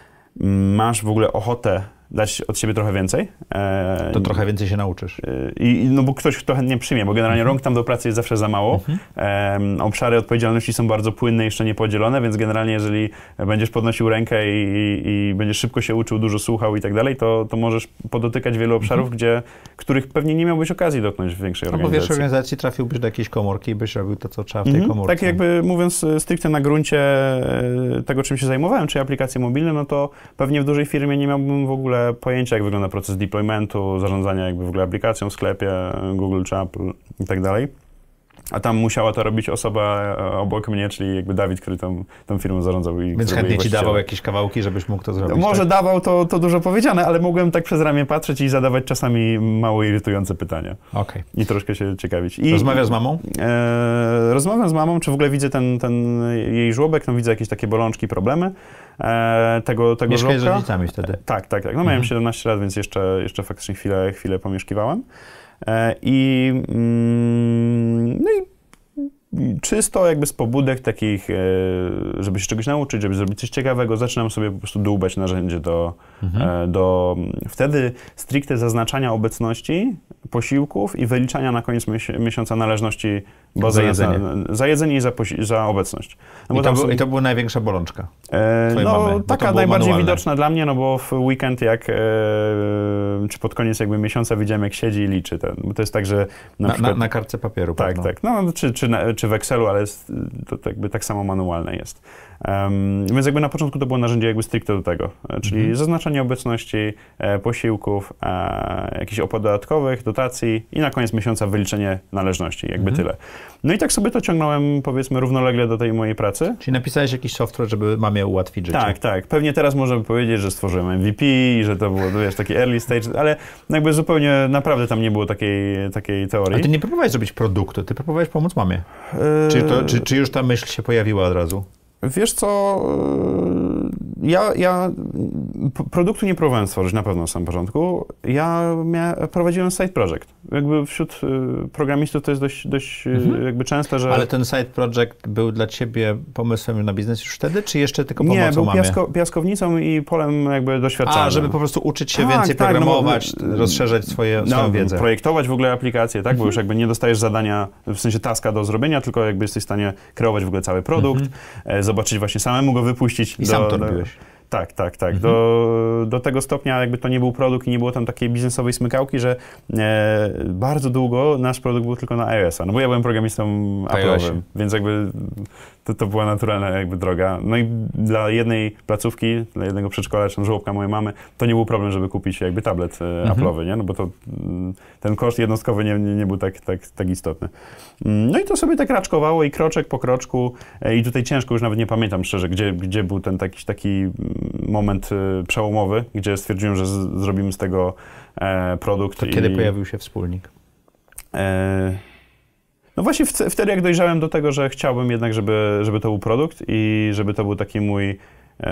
masz w ogóle ochotę dać od siebie trochę więcej. E, to trochę więcej się nauczysz. I, no bo ktoś to chętnie przyjmie, bo generalnie mm-hmm. rąk tam do pracy jest zawsze za mało. Mm-hmm. E, obszary odpowiedzialności są bardzo płynne, jeszcze nie podzielone, więc generalnie jeżeli będziesz podnosił rękę i, i, i będziesz szybko się uczył, dużo słuchał i tak dalej, to, to możesz podotykać wielu obszarów, mm-hmm. gdzie, których pewnie nie miałbyś okazji dotknąć w większej organizacji. No bo w większej organizacji trafiłbyś do jakiejś komórki i byś robił to, co trzeba w tej mm-hmm. komórce. Tak jakby mówiąc stricte na gruncie tego, czym się zajmowałem, czyli aplikacje mobilne, no to pewnie w dużej firmie nie miałbym w ogóle pojęcia, jak wygląda proces deploymentu, zarządzania jakby w ogóle aplikacją w sklepie, Google czy Apple i tak dalej. A tam musiała to robić osoba obok mnie, czyli jakby Dawid, który tą, tą firmą zarządzał. I Więc chętnie ci dawał jakieś kawałki, żebyś mógł to zrobić? Może tak? dawał, to, to dużo powiedziane, ale mogłem tak przez ramię patrzeć i zadawać czasami mało irytujące pytania. Okay. I troszkę się ciekawić. I, Rozmawiasz z mamą? E, rozmawiam z mamą, czy w ogóle widzę ten, ten jej żłobek, no widzę jakieś takie bolączki, problemy. E, tego, tego Mieszkałeś żłobka. z rodzicami wtedy? E, tak, tak, tak. No miałem mhm. siedemnaście lat, więc jeszcze, jeszcze faktycznie chwilę, chwilę pomieszkiwałem. E, I mm, no i czysto jakby z pobudek takich, żeby się czegoś nauczyć, żeby zrobić coś ciekawego, zaczynam sobie po prostu dłubać narzędzie do, mhm. do wtedy stricte zaznaczania obecności, posiłków i wyliczania na koniec miesiąca należności bo za jedzenie. Za, za jedzenie i za, za obecność. No I, to był, I to była największa bolączka e, No mamy, taka najbardziej manualne. Widoczna dla mnie, no bo w weekend jak, e, czy pod koniec jakby miesiąca widziałem jak siedzi i liczy. Ten, bo to jest tak, że na, na, przykład, na, na kartce papieru. Tak, pewno. tak. No, czy, czy, na, czy w Excelu, ale jest, to, to jakby tak samo manualne jest. Um, więc jakby na początku to było narzędzie jakby stricte do tego, czyli mhm. zaznaczanie obecności, e, posiłków, e, jakichś opłat dodatkowych, dotacji i na koniec miesiąca wyliczenie należności, jakby mhm. tyle. No i tak sobie to ciągnąłem, powiedzmy, równolegle do tej mojej pracy. Czyli napisałeś jakiś software, żeby mamie ułatwić życie. Tak, tak. Pewnie teraz możemy powiedzieć, że stworzyłem M V P, że to było, wiesz, taki early stage, ale jakby zupełnie naprawdę tam nie było takiej, takiej teorii. Ale ty nie próbowałeś zrobić produktu, ty próbowałeś pomóc mamie. Yy... Czy, to, czy, czy już ta myśl się pojawiła od razu? Wiesz co, ja, ja produktu nie próbowałem stworzyć na pewno na samym początku. Ja mia, prowadziłem side project. Jakby wśród programistów to jest dość, dość mhm. jakby częste, że... Ale ten side project był dla ciebie pomysłem na biznes już wtedy, czy jeszcze tylko pomocą Nie, był mamie? Piasko, piaskownicą i polem jakby doświadczalnym. A, żeby po prostu uczyć się tak, więcej tak, programować, no bo, rozszerzać swoje, no, swoją wiedzę. Projektować w ogóle aplikacje, tak? Mhm. Bo już jakby nie dostajesz zadania, w sensie taska do zrobienia, tylko jakby jesteś w stanie kreować w ogóle cały produkt, mhm. zobaczyć właśnie samemu go wypuścić. I do, sam to do, robiłeś. Tak, tak, tak. Mhm. Do, do tego stopnia jakby to nie był produkt i nie było tam takiej biznesowej smykałki, że e, bardzo długo nasz produkt był tylko na iOS-a. No bo ja byłem programistą Apple'owym, więc jakby to, to była naturalna jakby droga. No i dla jednej placówki, dla jednego przedszkola, czy tam żłobka mojej mamy, to nie był problem, żeby kupić jakby tablet e, mhm. Apple'owy, nie? No bo to ten koszt jednostkowy nie, nie, nie był tak, tak, tak istotny. No i to sobie tak raczkowało i kroczek po kroczku e, i tutaj ciężko, już nawet nie pamiętam szczerze, gdzie, gdzie był ten taki, taki moment y, przełomowy, gdzie stwierdziłem, że z, zrobimy z tego e, produkt. To i, kiedy pojawił się wspólnik? E, no właśnie w, wtedy, jak dojrzałem do tego, że chciałbym jednak, żeby, żeby to był produkt i żeby to był taki mój e,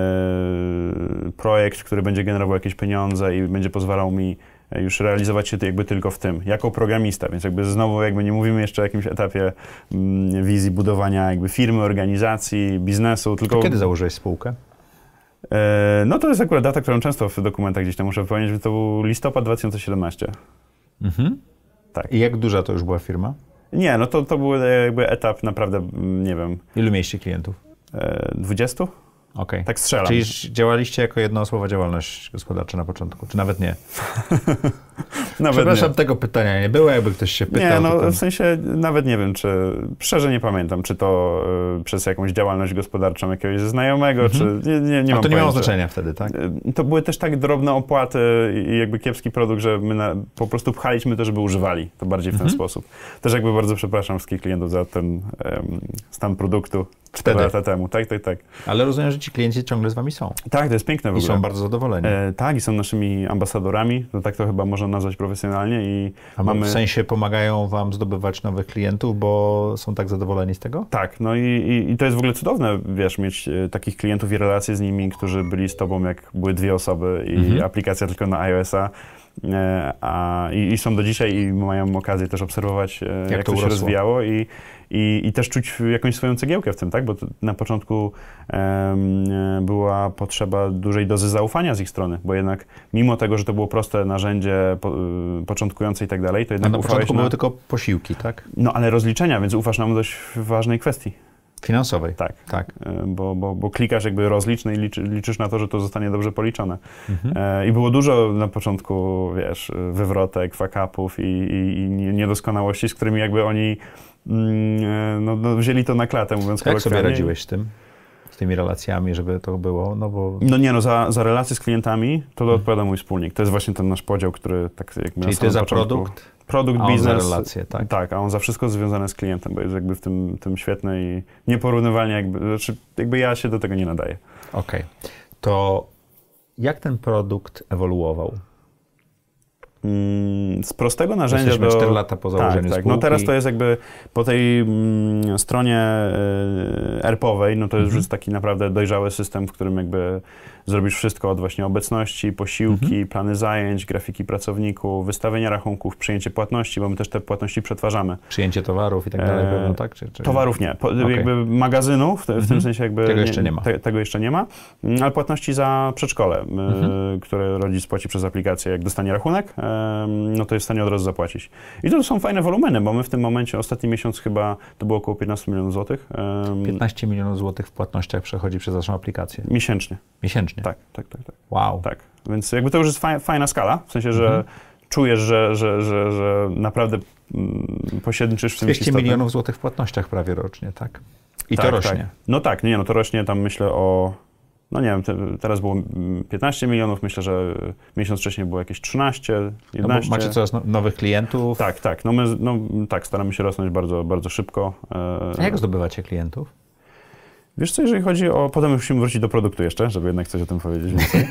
projekt, który będzie generował jakieś pieniądze i będzie pozwalał mi już realizować się jakby tylko w tym, jako programista, więc jakby znowu jakby nie mówimy jeszcze o jakimś etapie mm, wizji budowania jakby firmy, organizacji, biznesu, tylko... To kiedy założyłeś spółkę? E, no to jest akurat data, którą często w dokumentach gdzieś tam muszę powiedzieć, że to był listopad dwa tysiące siedemnasty. Mhm. Tak. I jak duża to już była firma? Nie, no to, to był jakby etap naprawdę, nie wiem... Ilu mieliście klientów? E, dwudziestu? Okej. Okay. Tak strzelam. Czyli działaliście jako jednoosobowa działalność gospodarcza na początku, czy nawet nie? nawet Przepraszam, nie. Tego pytania nie było, jakby ktoś się pytał. Nie, no tam... w sensie nawet nie wiem, czy, szczerze nie pamiętam, czy to y, przez jakąś działalność gospodarczą jakiegoś znajomego, mhm. czy nie, nie, nie A mam to nie miało pojęcia. znaczenia wtedy, tak? Y, to były też tak drobne opłaty i jakby kiepski produkt, że my na, po prostu pchaliśmy to, żeby używali. To bardziej w ten mhm. sposób. Też jakby bardzo przepraszam wszystkich klientów za ten um, stan produktu cztery lata temu. Tak, tak, tak. Ale rozumiem, że ci klienci ciągle z wami są. Tak, to jest piękne w ogóle. I są bardzo zadowoleni. E, tak, i są naszymi ambasadorami, no tak to chyba można nazwać profesjonalnie. I A mamy... w sensie pomagają wam zdobywać nowych klientów, bo są tak zadowoleni z tego? Tak, no i, i, i to jest w ogóle cudowne, wiesz, mieć e, takich klientów i relacje z nimi, którzy byli z tobą, jak były dwie osoby i mhm. aplikacja tylko na iOS-a. E, a, i, i są do dzisiaj i mają okazję też obserwować, e, jak, jak to, to się rozwijało i, i, i też czuć jakąś swoją cegiełkę w tym, tak? Bo na początku e, była potrzeba dużej dozy zaufania z ich strony, bo jednak mimo tego, że to było proste narzędzie po, e, początkujące i tak dalej, to jednak A na ufałeś początku na... były tylko posiłki, tak? No ale rozliczenia, więc ufasz nam dość ważnej kwestii. Finansowej. Tak, tak. Bo, bo, bo klikasz jakby rozlicz no i liczy, liczysz na to, że to zostanie dobrze policzone. Mhm. E, I było dużo na początku, wiesz, wywrotek, fuck-upów i, i, i niedoskonałości, z którymi jakby oni mm, no, no, wzięli to na klatę, mówiąc kolokwialnie. Jak sobie radziłeś z tym? Z tymi relacjami, żeby to było, no bo... No nie, no za, za relacje z klientami to, to hmm. odpowiada mój wspólnik. To jest właśnie ten nasz podział, który tak jakby Czyli na ty za początku, produkt, produkt, a on biznes, za relacje, tak? Tak, a on za wszystko związane z klientem, bo jest jakby w tym, tym świetny i nieporównywalnie jakby, znaczy jakby ja się do tego nie nadaję. Okej. Okay. To jak ten produkt ewoluował? mm, z prostego narzędzia Jesteśmy do... cztery lata po założeniu tak, tak. spółki. No teraz to jest jakby po tej mm, stronie y, erpowej, no to już mhm. jest taki naprawdę dojrzały system, w którym jakby zrobisz wszystko od właśnie obecności, posiłki, mhm. plany zajęć, grafiki pracowników, wystawienia rachunków, przyjęcie płatności, bo my też te płatności przetwarzamy. Przyjęcie towarów i tak dalej, e, no tak? Czy, czy... Towarów nie. Po, okay. Jakby magazynów, w, w mhm. tym sensie jakby... Tego jeszcze nie ma. Te, tego jeszcze nie ma, ale płatności za przedszkole, mhm. y, które rodzic płaci przez aplikację, jak dostanie rachunek, y, no to jest w stanie od razu zapłacić. I to są fajne wolumeny, bo my w tym momencie, ostatni miesiąc chyba, to było około piętnaście milionów złotych. Y, piętnaście milionów złotych w płatnościach przechodzi przez naszą aplikację. Miesięcznie. Miesięcznie? Tak, tak, tak. tak. Wow. Tak, więc jakby to już jest fajna, fajna skala, w sensie, że mhm. czujesz, że, że, że, że naprawdę mm, pośredniczysz w tym dwieście milionów złotych w płatnościach prawie rocznie, tak? I tak, to rośnie. Tak. No tak, nie, no to rośnie tam myślę o, no nie wiem, te, teraz było piętnaście milionów, myślę, że miesiąc wcześniej było jakieś trzynaście, jedenaście. No macie coraz no, nowych klientów? Tak, tak, no my no, tak, staramy się rosnąć bardzo, bardzo szybko. A jak zdobywacie klientów? Wiesz co, jeżeli chodzi o... Potem musimy wrócić do produktu jeszcze, żeby jednak coś o tym powiedzieć więcej.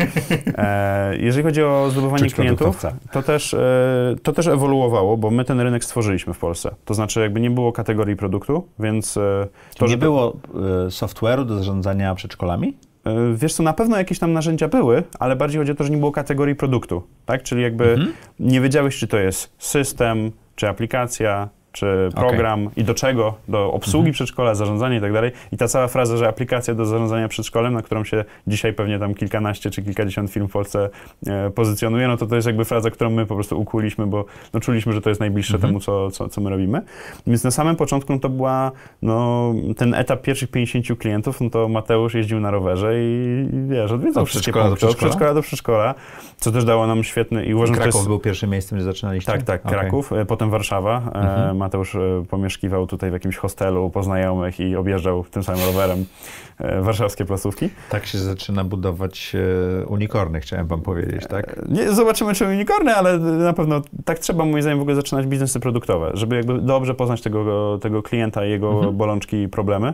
E, jeżeli chodzi o zdobywanie Czuć klientów, to też, e, to też ewoluowało, bo my ten rynek stworzyliśmy w Polsce. To znaczy jakby nie było kategorii produktu, więc... E, to, nie było e, software'u do zarządzania przedszkolami? E, wiesz co, na pewno jakieś tam narzędzia były, ale bardziej chodzi o to, że nie było kategorii produktu, tak? Czyli jakby mhm. nie wiedziałeś, czy to jest system, czy aplikacja, czy program okay. i do czego, do obsługi mhm. przedszkola, zarządzania i tak dalej. I ta cała fraza, że aplikacja do zarządzania przedszkolem, na którą się dzisiaj pewnie tam kilkanaście czy kilkadziesiąt firm w Polsce e, pozycjonuje, no to to jest jakby fraza, którą my po prostu ukuliśmy, bo no, czuliśmy, że to jest najbliższe mhm. temu, co, co, co my robimy. Więc na samym początku no, to była, no, ten etap pierwszych pięćdziesięciu klientów, no to Mateusz jeździł na rowerze i, i wiesz, odwiedzał wszystkie punkty, od przedszkola do przedszkola, co też dało nam świetny... I uważam, Kraków jest... był pierwszym miejscem, gdzie zaczynaliście? Tak, tak, Kraków, okay. potem Warszawa. Mhm. Mateusz pomieszkiwał tutaj w jakimś hostelu po znajomych i objeżdżał tym samym rowerem warszawskie placówki. Tak się zaczyna budować unikorny, chciałem wam powiedzieć, tak? Nie, zobaczymy, czy unikorny, ale na pewno tak trzeba, moim zdaniem, w ogóle zaczynać biznesy produktowe, żeby jakby dobrze poznać tego, tego klienta i jego mhm. bolączki i problemy.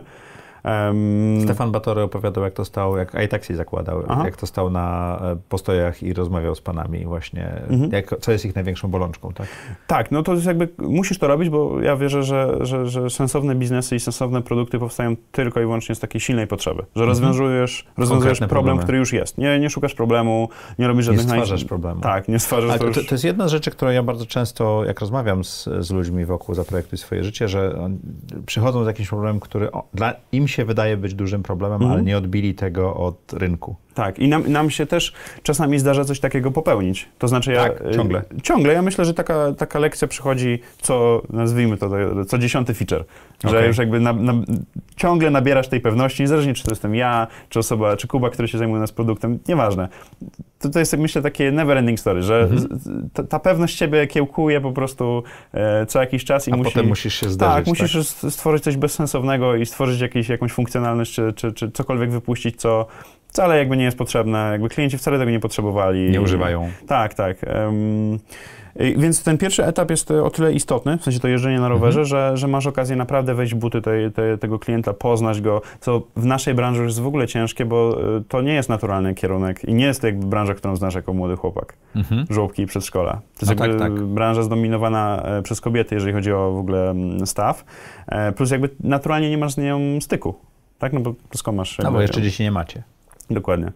Um, Stefan Batory opowiadał, jak to stał, jak iTaxi zakładał, aha. jak to stał na postojach i rozmawiał z panami właśnie, mhm. jak, co jest ich największą bolączką, tak? Tak, no to jest jakby, musisz to robić, bo ja wierzę, że, że, że sensowne biznesy i sensowne produkty powstają tylko i wyłącznie z takiej silnej potrzeby, że mhm. rozwiązujesz, rozwiązujesz problem, problemy. który już jest. Nie, nie szukasz problemu, nie robisz żadnych... Nie stwarzasz naj... problemu. Tak, nie stwarzasz... Ale to, już... to jest jedna z rzeczy, którą ja bardzo często, jak rozmawiam z, z ludźmi wokół Zaprojektuj swoje życie, że on, przychodzą z jakimś problemem, który o, dla im się wydaje być dużym problemem, mhm. ale nie odbili tego od rynku. Tak, i nam, nam się też czasami zdarza coś takiego popełnić. To znaczy ja... Tak, ciągle. Ciągle. Ja myślę, że taka, taka lekcja przychodzi co, nazwijmy to, co dziesiąty feature. Że okay. już jakby na, na, ciągle nabierasz tej pewności, niezależnie czy to jestem ja, czy osoba, czy Kuba, który się zajmuje nas produktem, nieważne. To, to jest, myślę, takie never ending story, że mhm. ta, ta pewność ciebie kiełkuje po prostu e, co jakiś czas i A musi... potem musisz się zderzyć. Tak, musisz tak? stworzyć coś bezsensownego i stworzyć jakieś, jakąś funkcjonalność, czy, czy, czy cokolwiek wypuścić, co wcale jakby nie jest potrzebne, jakby klienci wcale tego nie potrzebowali. Nie używają. Tak, tak. Um, więc ten pierwszy etap jest o tyle istotny, w sensie to jeżdżenie na rowerze, mhm. że, że masz okazję naprawdę wejść w buty tej, tej, tego klienta, poznać go, co w naszej branży jest w ogóle ciężkie, bo to nie jest naturalny kierunek i nie jest to jakby branża, którą znasz jako młody chłopak. Mhm. Żłobki i przedszkola. To jest no jakby tak, tak. branża zdominowana przez kobiety, jeżeli chodzi o w ogóle staw, plus jakby naturalnie nie masz z nią styku. Tak, no bo skąd masz... No bo jeszcze dzisiaj nie macie. Dokładnie.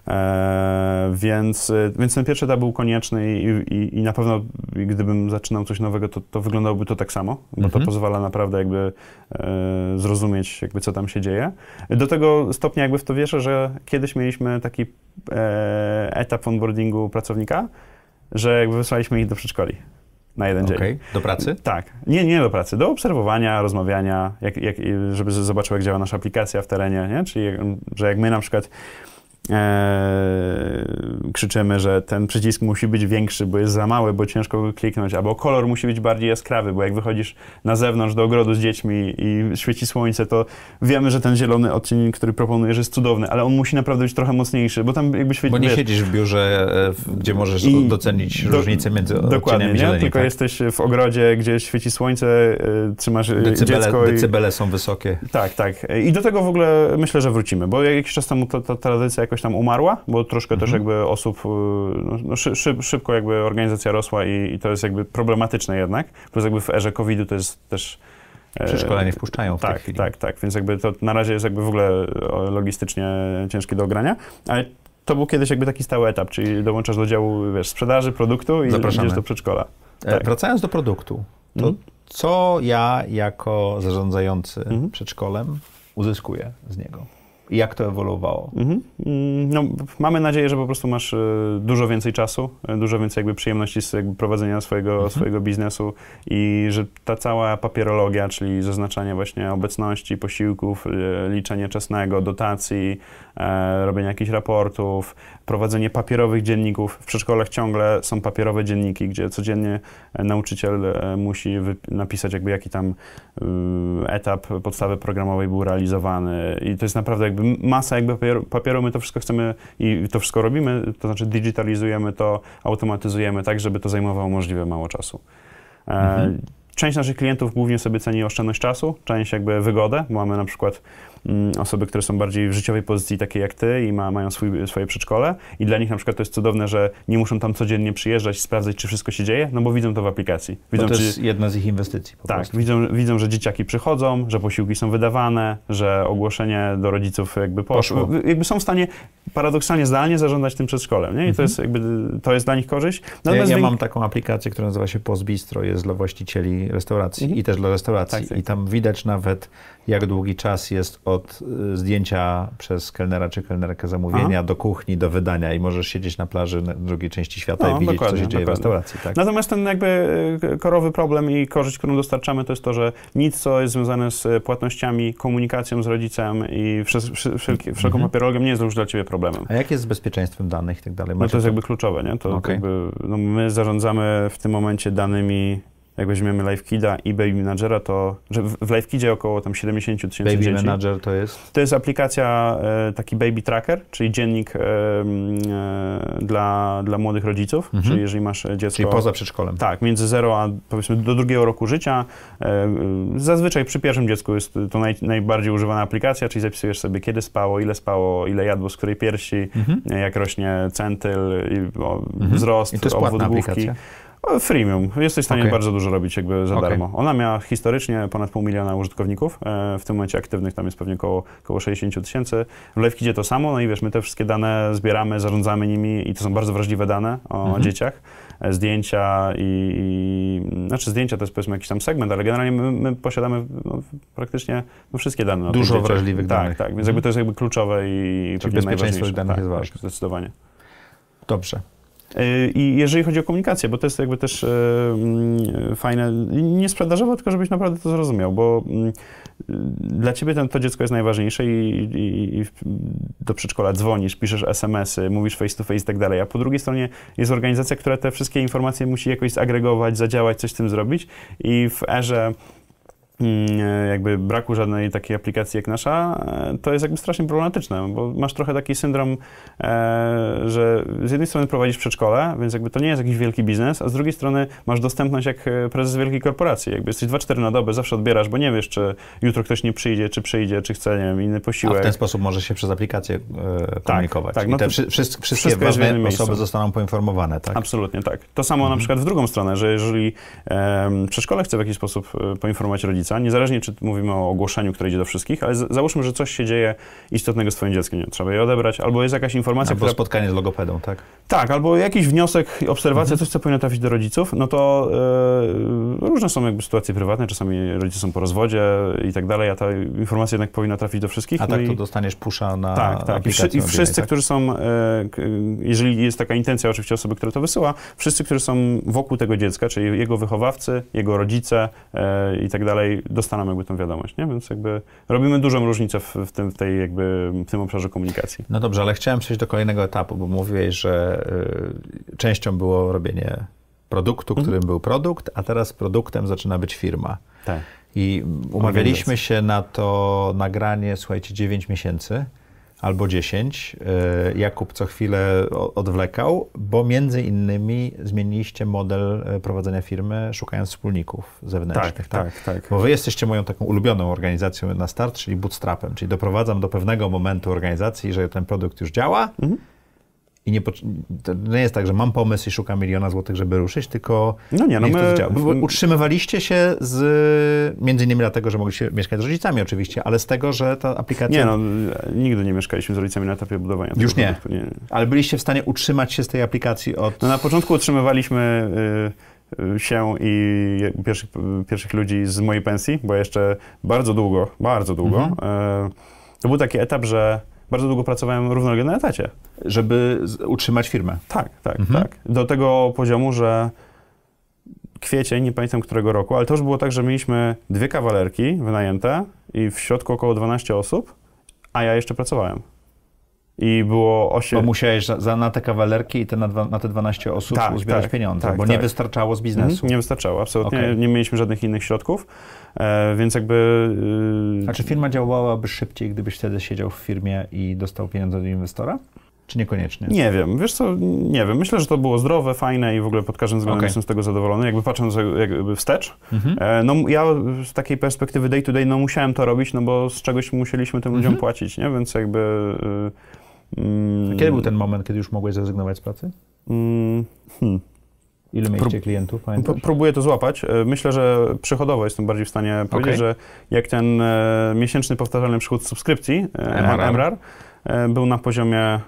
E, więc, więc ten pierwszy etap był konieczny i, i, i na pewno gdybym zaczynał coś nowego, to, to wyglądałoby to tak samo, bo mm-hmm. to pozwala naprawdę jakby e, zrozumieć jakby co tam się dzieje. Do tego stopnia jakby w to wierzę, że kiedyś mieliśmy taki e, etap onboardingu pracownika, że jakby wysłaliśmy ich do przedszkoli. Na jeden okay. dzień. Do pracy? Tak. Nie, nie do pracy. Do obserwowania, rozmawiania, jak, jak, żeby zobaczył, jak działa nasza aplikacja w terenie, nie? Czyli, że jak my na przykład e, krzyczymy, że ten przycisk musi być większy, bo jest za mały, bo ciężko go kliknąć, albo kolor musi być bardziej jaskrawy, bo jak wychodzisz na zewnątrz do ogrodu z dziećmi i świeci słońce, to wiemy, że ten zielony odcień, który proponujesz, jest cudowny, ale on musi naprawdę być trochę mocniejszy, bo tam jakby świeci... Bo nie wiesz, siedzisz w biurze, gdzie możesz i docenić do, różnicę między dokładnie, nie? Zieleni, tylko tak? Jesteś w ogrodzie, gdzie świeci słońce, y, trzymasz decybele, dziecko i... Decybele są wysokie. Tak, tak. I do tego w ogóle myślę, że wrócimy, bo jakiś czas temu ta, ta tradycja jakoś jakoś tam umarła, bo troszkę Mhm. też jakby osób, no, no szy, szy, szybko jakby organizacja rosła i, i to jest jakby problematyczne jednak, plus jakby w erze kowida to jest też... Przedszkola nie wpuszczają w tak, tej chwili. Tak, tak, więc jakby to na razie jest jakby w ogóle logistycznie ciężkie do ogrania, ale to był kiedyś jakby taki stały etap, czyli dołączasz do działu, wiesz, sprzedaży produktu i Zapraszamy. idziesz do przedszkola. E, Tak. Wracając do produktu, to Mhm. co ja jako zarządzający Mhm. przedszkolem uzyskuję z niego? I jak to ewoluowało? Mhm. Mm, No, mamy nadzieję, że po prostu masz e, dużo więcej czasu, e, dużo więcej jakby przyjemności z jakby prowadzenia swojego, Mhm. swojego biznesu i że ta cała papierologia, czyli zaznaczanie właśnie obecności, posiłków, e, liczenie czesnego, dotacji, e, robienie jakichś raportów, prowadzenie papierowych dzienników. W przedszkolach ciągle są papierowe dzienniki, gdzie codziennie e, nauczyciel e, musi wy- napisać jakby jaki tam y, etap podstawy programowej był realizowany i to jest naprawdę jakby masa jakby papieru, papieru, my to wszystko chcemy i to wszystko robimy, to znaczy digitalizujemy to, automatyzujemy tak, żeby to zajmowało możliwie mało czasu. E, Mhm. Część naszych klientów głównie sobie ceni oszczędność czasu, część jakby wygodę, bo mamy na przykład mm, osoby, które są bardziej w życiowej pozycji takiej jak ty i ma, mają swój, swoje przedszkole i dla nich na przykład to jest cudowne, że nie muszą tam codziennie przyjeżdżać i sprawdzać, czy wszystko się dzieje, no bo widzą to w aplikacji. Widzą, Bo to czy, jest jedna z ich inwestycji po tak, prostu. widzą, widzą, że dzieciaki przychodzą, że posiłki są wydawane, że ogłoszenie do rodziców jakby poszło. Poszło. Jakby są w stanie paradoksalnie zdalnie zarządzać tym przedszkolem, nie? I to Mhm. jest jakby, to jest dla nich korzyść. Ja, Natomiast ja wynik- mam taką aplikację, która nazywa się Post Bistro, jest dla właścicieli restauracji Mhm. i też dla restauracji. Tak, tak. I tam widać nawet, jak długi czas jest od y, zdjęcia przez kelnera czy kelnerkę zamówienia Aha. do kuchni, do wydania i możesz siedzieć na plaży na drugiej części świata No, i widzieć, co dokładnie, się dzieje dokładnie. w restauracji. Tak? Natomiast ten jakby e, korowy problem i korzyść, którą dostarczamy, to jest to, że nic, co jest związane z płatnościami, komunikacją z rodzicem i wszel- wszel- wszelkie- wszelką Mhm. papierologią nie jest już dla ciebie problemem. A jak jest z bezpieczeństwem danych i tak dalej? No Macie to jest to- jakby kluczowe, nie? To Okej. jakby, no my zarządzamy w tym momencie danymi, jak weźmiemy LiveKida i Baby Managera, to że w w LiveKidzie około tam siedemdziesiąt tysięcy Baby dzieci. Manager to jest? To jest aplikacja, e, taki baby tracker, czyli dziennik e, m, e, dla, dla młodych rodziców, Mhm. czyli jeżeli masz dziecko... Czyli poza przedszkolem. Tak, między zero a powiedzmy do drugiego roku życia. E, Zazwyczaj przy pierwszym dziecku jest to naj, najbardziej używana aplikacja, czyli zapisujesz sobie kiedy spało, ile spało, ile jadło z której piersi, Mhm. e, jak rośnie centyl, i, o, Mhm. wzrost, I to jest obwód płatna główki. aplikacja? O, freemium. Jesteś w stanie Okej. bardzo dużo robić jakby za Okej. darmo. Ona miała historycznie ponad pół miliona użytkowników. E, w tym momencie aktywnych tam jest pewnie około, około sześćdziesiąt tysięcy. W LiveKidzie to samo, no i wiesz, my te wszystkie dane zbieramy, zarządzamy nimi i to są bardzo wrażliwe dane o Mhm. dzieciach. E, Zdjęcia i, i... Znaczy zdjęcia to jest powiedzmy jakiś tam segment, ale generalnie my, my posiadamy no, praktycznie no, wszystkie dane o tych Dużo dzieciach. wrażliwych tak, danych. Tak, więc Mhm. jakby to jest jakby kluczowe i Czyli pewnie bezpieczeństwo najważniejsze. tych danych tak, jest tak, ważne. zdecydowanie. Dobrze. I jeżeli chodzi o komunikację, bo to jest jakby też e, mm, fajne, nie sprzedażowo, tylko żebyś naprawdę to zrozumiał, bo mm, dla ciebie ten, to dziecko jest najważniejsze i, i, i do przedszkola dzwonisz, piszesz es em esy, mówisz face to face i tak dalej, a po drugiej stronie jest organizacja, która te wszystkie informacje musi jakoś zagregować, zadziałać, coś z tym zrobić i w erze jakby braku żadnej takiej aplikacji jak nasza, to jest jakby strasznie problematyczne, bo masz trochę taki syndrom, że z jednej strony prowadzisz przedszkole, więc jakby to nie jest jakiś wielki biznes, a z drugiej strony masz dostępność jak prezes wielkiej korporacji. Jakby jesteś dwa cztery na dobę, zawsze odbierasz, bo nie wiesz, czy jutro ktoś nie przyjdzie, czy przyjdzie, czy chce, nie wiem, inny posiłek. A w ten sposób może się przez aplikację e, komunikować. tak, I no te to wszy, wszystkie wszystko jest w ważne jednym osoby miejscu. zostaną poinformowane, tak? Absolutnie tak. To samo Mhm. na przykład w drugą stronę, że jeżeli um, przedszkole chce w jakiś sposób e, poinformować rodzica, niezależnie czy mówimy o ogłoszeniu, które idzie do wszystkich, ale z, załóżmy, że coś się dzieje istotnego z twoim dzieckiem, nie trzeba je odebrać, albo jest jakaś informacja, Albo która... spotkanie z logopedą, tak? Tak, albo jakiś wniosek, obserwacja, Mhm. coś, co powinno trafić do rodziców, no to e, różne są jakby sytuacje prywatne, czasami rodzice są po rozwodzie i tak dalej, a ta informacja jednak powinna trafić do wszystkich. A no tak i... to dostaniesz pusha na Tak, tak. I, aplikację wszy, i mobilnej, wszyscy, tak? którzy są, e, k, jeżeli jest taka intencja oczywiście osoby, która to wysyła, wszyscy, którzy są wokół tego dziecka, czyli jego wychowawcy, jego rodzice e, i tak dalej, dostaną jakby tą wiadomość, nie? Więc jakby robimy dużą różnicę w, w, tym, w, tej jakby, w tym obszarze komunikacji. No dobrze, ale chciałem przejść do kolejnego etapu, bo mówiłeś, że y, częścią było robienie produktu, którym Mhm. był produkt, a teraz produktem zaczyna być firma. Tak. I umawialiśmy się na to nagranie, słuchajcie, dziewięć miesięcy, albo dziesięć. Jakub co chwilę odwlekał, bo między innymi zmieniliście model prowadzenia firmy, szukając wspólników zewnętrznych. Tak, tak, tak, tak. Bo wy jesteście moją taką ulubioną organizacją na start, czyli bootstrapem, czyli doprowadzam do pewnego momentu organizacji, że ten produkt już działa, mhm. I nie, to nie jest tak, że mam pomysł i szukam miliona złotych, żeby ruszyć, tylko no nie, no niech my... to działa. Utrzymywaliście się z, między innymi dlatego, że mogliście mieszkać z rodzicami oczywiście, ale z tego, że ta aplikacja... Nie no, nigdy nie mieszkaliśmy z rodzicami na etapie budowania. Już nie. Produktu, nie. Ale byliście w stanie utrzymać się z tej aplikacji od... No na początku utrzymywaliśmy y, y, się i pierwszych, pierwszych ludzi z mojej pensji, bo jeszcze bardzo długo, bardzo długo, mhm. y, to był taki etap, że bardzo długo pracowałem równolegle na etacie. Żeby utrzymać firmę. Tak, tak, mhm. tak. Do tego poziomu, że kwiecień, nie pamiętam którego roku, ale to już było tak, że mieliśmy dwie kawalerki wynajęte i w środku około dwanaście osób, a ja jeszcze pracowałem. I było osiem... Bo musiałeś za, za, na te kawalerki i te na, dwa, na te dwanaście osób tak, uzbierać tak, pieniądze, tak, bo tak. nie wystarczało z biznesu. Mhm, nie wystarczało, absolutnie. Okay. Nie mieliśmy żadnych innych środków, e, więc jakby... Yy... A czy firma działałaby szybciej, gdybyś wtedy siedział w firmie i dostał pieniądze od inwestora? Czy niekoniecznie? Nie wiem, wiesz co, nie wiem. Myślę, że to było zdrowe, fajne i w ogóle pod każdym względem okay. jestem z tego zadowolony. Jakby patrząc jakby wstecz, mhm. e, no ja z takiej perspektywy day to day, no musiałem to robić, no bo z czegoś musieliśmy tym ludziom mhm. płacić, nie? Więc jakby... Yy, A kiedy był ten moment, kiedy już mogłeś zrezygnować z pracy? Mm, hmm. Ile mieliście Prób klientów, pamiętasz? Próbuję to złapać. Myślę, że przychodowo jestem bardziej w stanie powiedzieć, okay. że jak ten e, miesięczny powtarzalny przychód z subskrypcji, e, M R R, e, był na poziomie...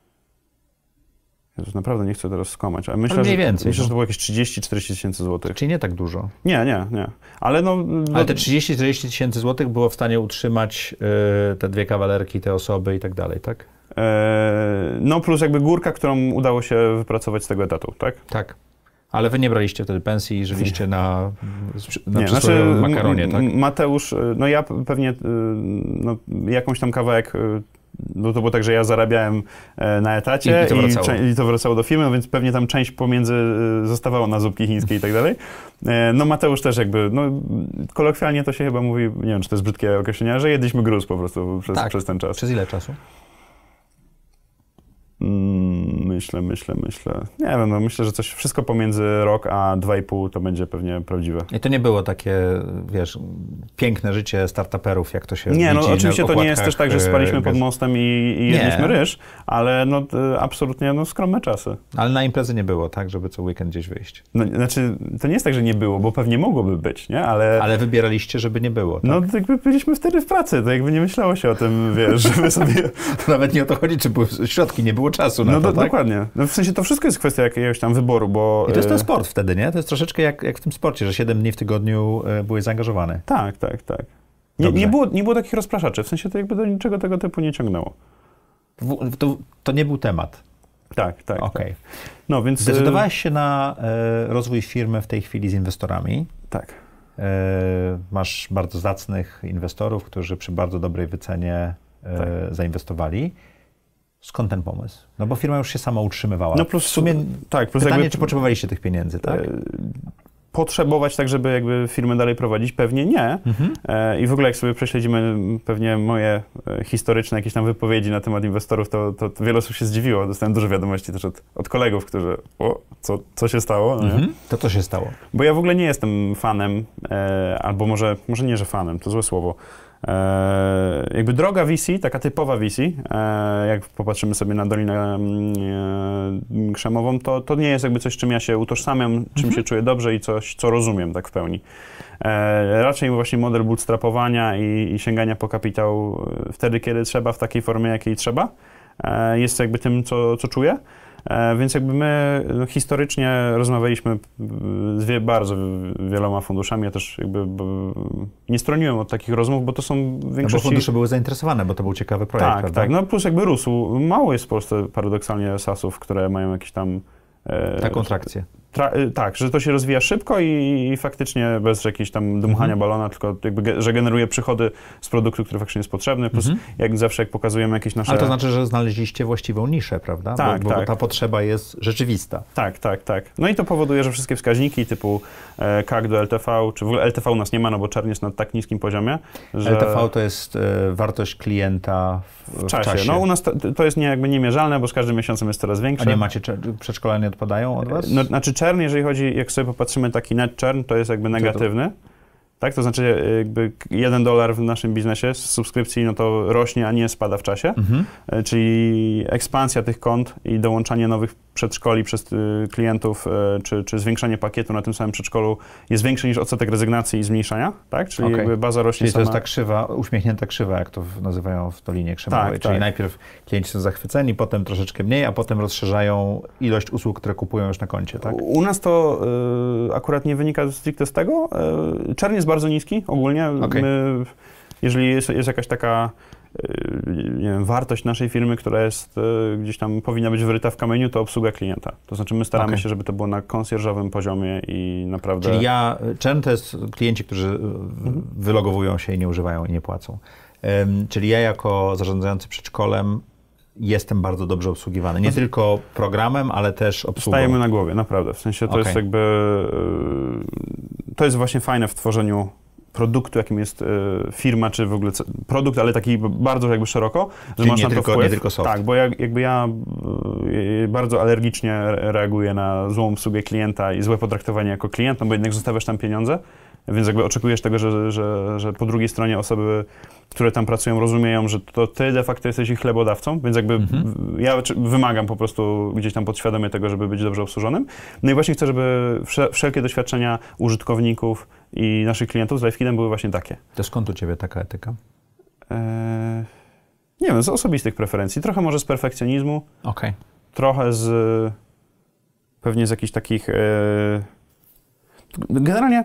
Jezus, naprawdę nie chcę teraz skłamać, ale myślę, ale mniej że, więcej, myślę, no. że to było jakieś trzydzieści czterdzieści tysięcy złotych. Czyli nie tak dużo. Nie, nie, nie. Ale no... Ale te trzydzieści czterdzieści tysięcy złotych było w stanie utrzymać yy, te dwie kawalerki, te osoby i tak dalej, tak? E, no plus jakby górka, którą udało się wypracować z tego etatu, tak? Tak. Ale wy nie braliście wtedy pensji i żyliście na, na nie, znaczy, makaronie, tak? Mateusz, no ja pewnie no, jakąś tam kawałek, no to było tak, że ja zarabiałem na etacie i, i, to, wracało. I, i to wracało do firmy, więc pewnie tam część pomiędzy zostawało na zupki chińskie i tak dalej. No Mateusz też jakby, no kolokwialnie to się chyba mówi, nie wiem, czy to jest brzydkie określenie, że jedliśmy gruz po prostu przez, tak. przez ten czas. Przez ile czasu? Myślę, myślę, myślę. Nie wiem, no myślę, że coś wszystko pomiędzy rok a dwa i pół to będzie pewnie prawdziwe. I to nie było takie, wiesz, piękne życie startuperów, jak to się Nie, no widzi oczywiście to nie jest też tak, że spaliśmy pod mostem i, i jedliśmy ryż, ale no absolutnie no skromne czasy. Ale na imprezy nie było, tak, żeby co weekend gdzieś wyjść? No, znaczy, to nie jest tak, że nie było, bo pewnie mogłoby być, nie? Ale... Ale wybieraliście, żeby nie było, tak? No jakby byliśmy wtedy w pracy, to jakby nie myślało się o tym, wiesz, żeby sobie... To nawet nie o to chodzi, czy były środki, nie było czasu na no to, do, tak? Dokładnie. No w sensie to wszystko jest kwestia jakiegoś tam wyboru, bo... I to jest ten sport wtedy, nie? To jest troszeczkę jak, jak w tym sporcie, że siedem dni w tygodniu byłeś zaangażowany. Tak, tak, tak. Nie, nie, było, nie było takich rozpraszaczy, w sensie to jakby do niczego tego typu nie ciągnęło. W, to, to nie był temat. Tak, tak. Okej. Tak. No więc... Zdecydowałeś się na e, rozwój firmy w tej chwili z inwestorami. Tak. E, masz bardzo zacnych inwestorów, którzy przy bardzo dobrej wycenie e, tak. zainwestowali. Skąd ten pomysł? No bo firma już się sama utrzymywała. No plus, w sumie tak, plus pytanie, jakby, czy potrzebowaliście tych pieniędzy, tak? E, potrzebować tak, żeby jakby firmę dalej prowadzić? Pewnie nie. Mhm. E, I w ogóle jak sobie prześledzimy pewnie moje e, historyczne jakieś tam wypowiedzi na temat inwestorów, to, to, to wiele osób się zdziwiło. Dostałem dużo wiadomości też od, od kolegów, którzy o, co, co się stało? No mhm. To co się stało? Bo ja w ogóle nie jestem fanem, e, albo może, może nie, że fanem, to złe słowo. E, jakby droga V C, taka typowa V C, e, jak popatrzymy sobie na Dolinę e, Krzemową, to, to nie jest jakby coś, czym ja się utożsamiam, czym mhm. się czuję dobrze i coś, co rozumiem tak w pełni. E, raczej właśnie model bootstrapowania i, i sięgania po kapitał wtedy, kiedy trzeba, w takiej formie, jakiej trzeba, e, jest jakby tym, co, co czuję. E, więc jakby my no, historycznie rozmawialiśmy z wie, bardzo wieloma funduszami. Ja też jakby bo, nie stroniłem od takich rozmów, bo to są w większości... No bo fundusze były zainteresowane, bo to był ciekawy projekt, tak, prawda? Tak, no plus jakby rósł. Mało jest w Polsce paradoksalnie SaaS-ów, które mają jakieś tam... E, taką trakcję. Tra- tak, że to się rozwija szybko i, i faktycznie bez jakiegoś tam dmuchania mhm. balona, tylko jakby, ge- że generuje przychody z produktu, który faktycznie jest potrzebny, plus mhm. jak zawsze, jak pokazujemy jakieś nasze... Ale to znaczy, że znaleźliście właściwą niszę, prawda? Tak, bo, tak. Bo ta potrzeba jest rzeczywista. Tak, tak, tak. No i to powoduje, że wszystkie wskaźniki typu e, C A C do L T V, czy w ogóle L T V u nas nie ma, no bo czarn jest na tak niskim poziomie, że... L T V to jest e, wartość klienta w, w, czasie. w czasie. No u nas to, to jest nie, jakby niemierzalne, bo z każdym miesiącem jest coraz większe. A nie macie, przedszkola nie odpadają od was? No, znaczy churn, jeżeli chodzi, jak sobie popatrzymy, taki net churn, to jest jakby negatywny. Tak, to znaczy jakby jeden dolar w naszym biznesie z subskrypcji, no to rośnie, a nie spada w czasie. Mhm. Czyli ekspansja tych kont i dołączanie nowych przedszkoli przez y, klientów, y, czy, czy zwiększanie pakietu na tym samym przedszkolu jest większe niż odsetek rezygnacji i zmniejszania, tak? Czyli okay. jakby baza rośnie Czyli sama. to jest ta krzywa, uśmiechnięta krzywa, jak to w, nazywają w Dolinie Krzemowej. Tak, Czyli tak. najpierw klienci są zachwyceni, potem troszeczkę mniej, a potem rozszerzają ilość usług, które kupują już na koncie, tak? U nas to y, akurat nie wynika stricte z tego. Y, churn jest bardzo niski ogólnie. Okay. My, jeżeli jest, jest jakaś taka nie wiem, wartość naszej firmy, która jest gdzieś tam powinna być wyryta w kamieniu, to obsługa klienta. To znaczy my staramy okay. się, żeby to było na konsjerżowym poziomie i naprawdę... Czyli ja, churn to jest klienci, którzy mhm. wylogowują się i nie używają i nie płacą. Um, czyli ja jako zarządzający przedszkolem jestem bardzo dobrze obsługiwany. Nie no. tylko programem, ale też obsługą. Stajemy na głowie, naprawdę. W sensie to okay. jest jakby... To jest właśnie fajne w tworzeniu produktu, jakim jest y, firma, czy w ogóle produkt, ale taki bardzo jakby szeroko, że Czyli masz nie na to tylko, wpływ. Nie tylko soft. Tak, bo ja, jakby ja y, bardzo alergicznie reaguję na złą obsługę klienta i złe potraktowanie jako klienta, bo jednak zostawiasz tam pieniądze, więc jakby oczekujesz tego, że, że, że po drugiej stronie osoby, które tam pracują, rozumieją, że to ty de facto jesteś ich chlebodawcą, więc jakby mhm. ja wymagam po prostu gdzieś tam podświadomie tego, żeby być dobrze obsłużonym. No i właśnie chcę, żeby wszelkie doświadczenia użytkowników i naszych klientów z LifeKidem były właśnie takie. To skąd u ciebie taka etyka? Eee, nie wiem, z osobistych preferencji. Trochę może z perfekcjonizmu. Okay. Trochę z pewnie z jakichś takich... E, generalnie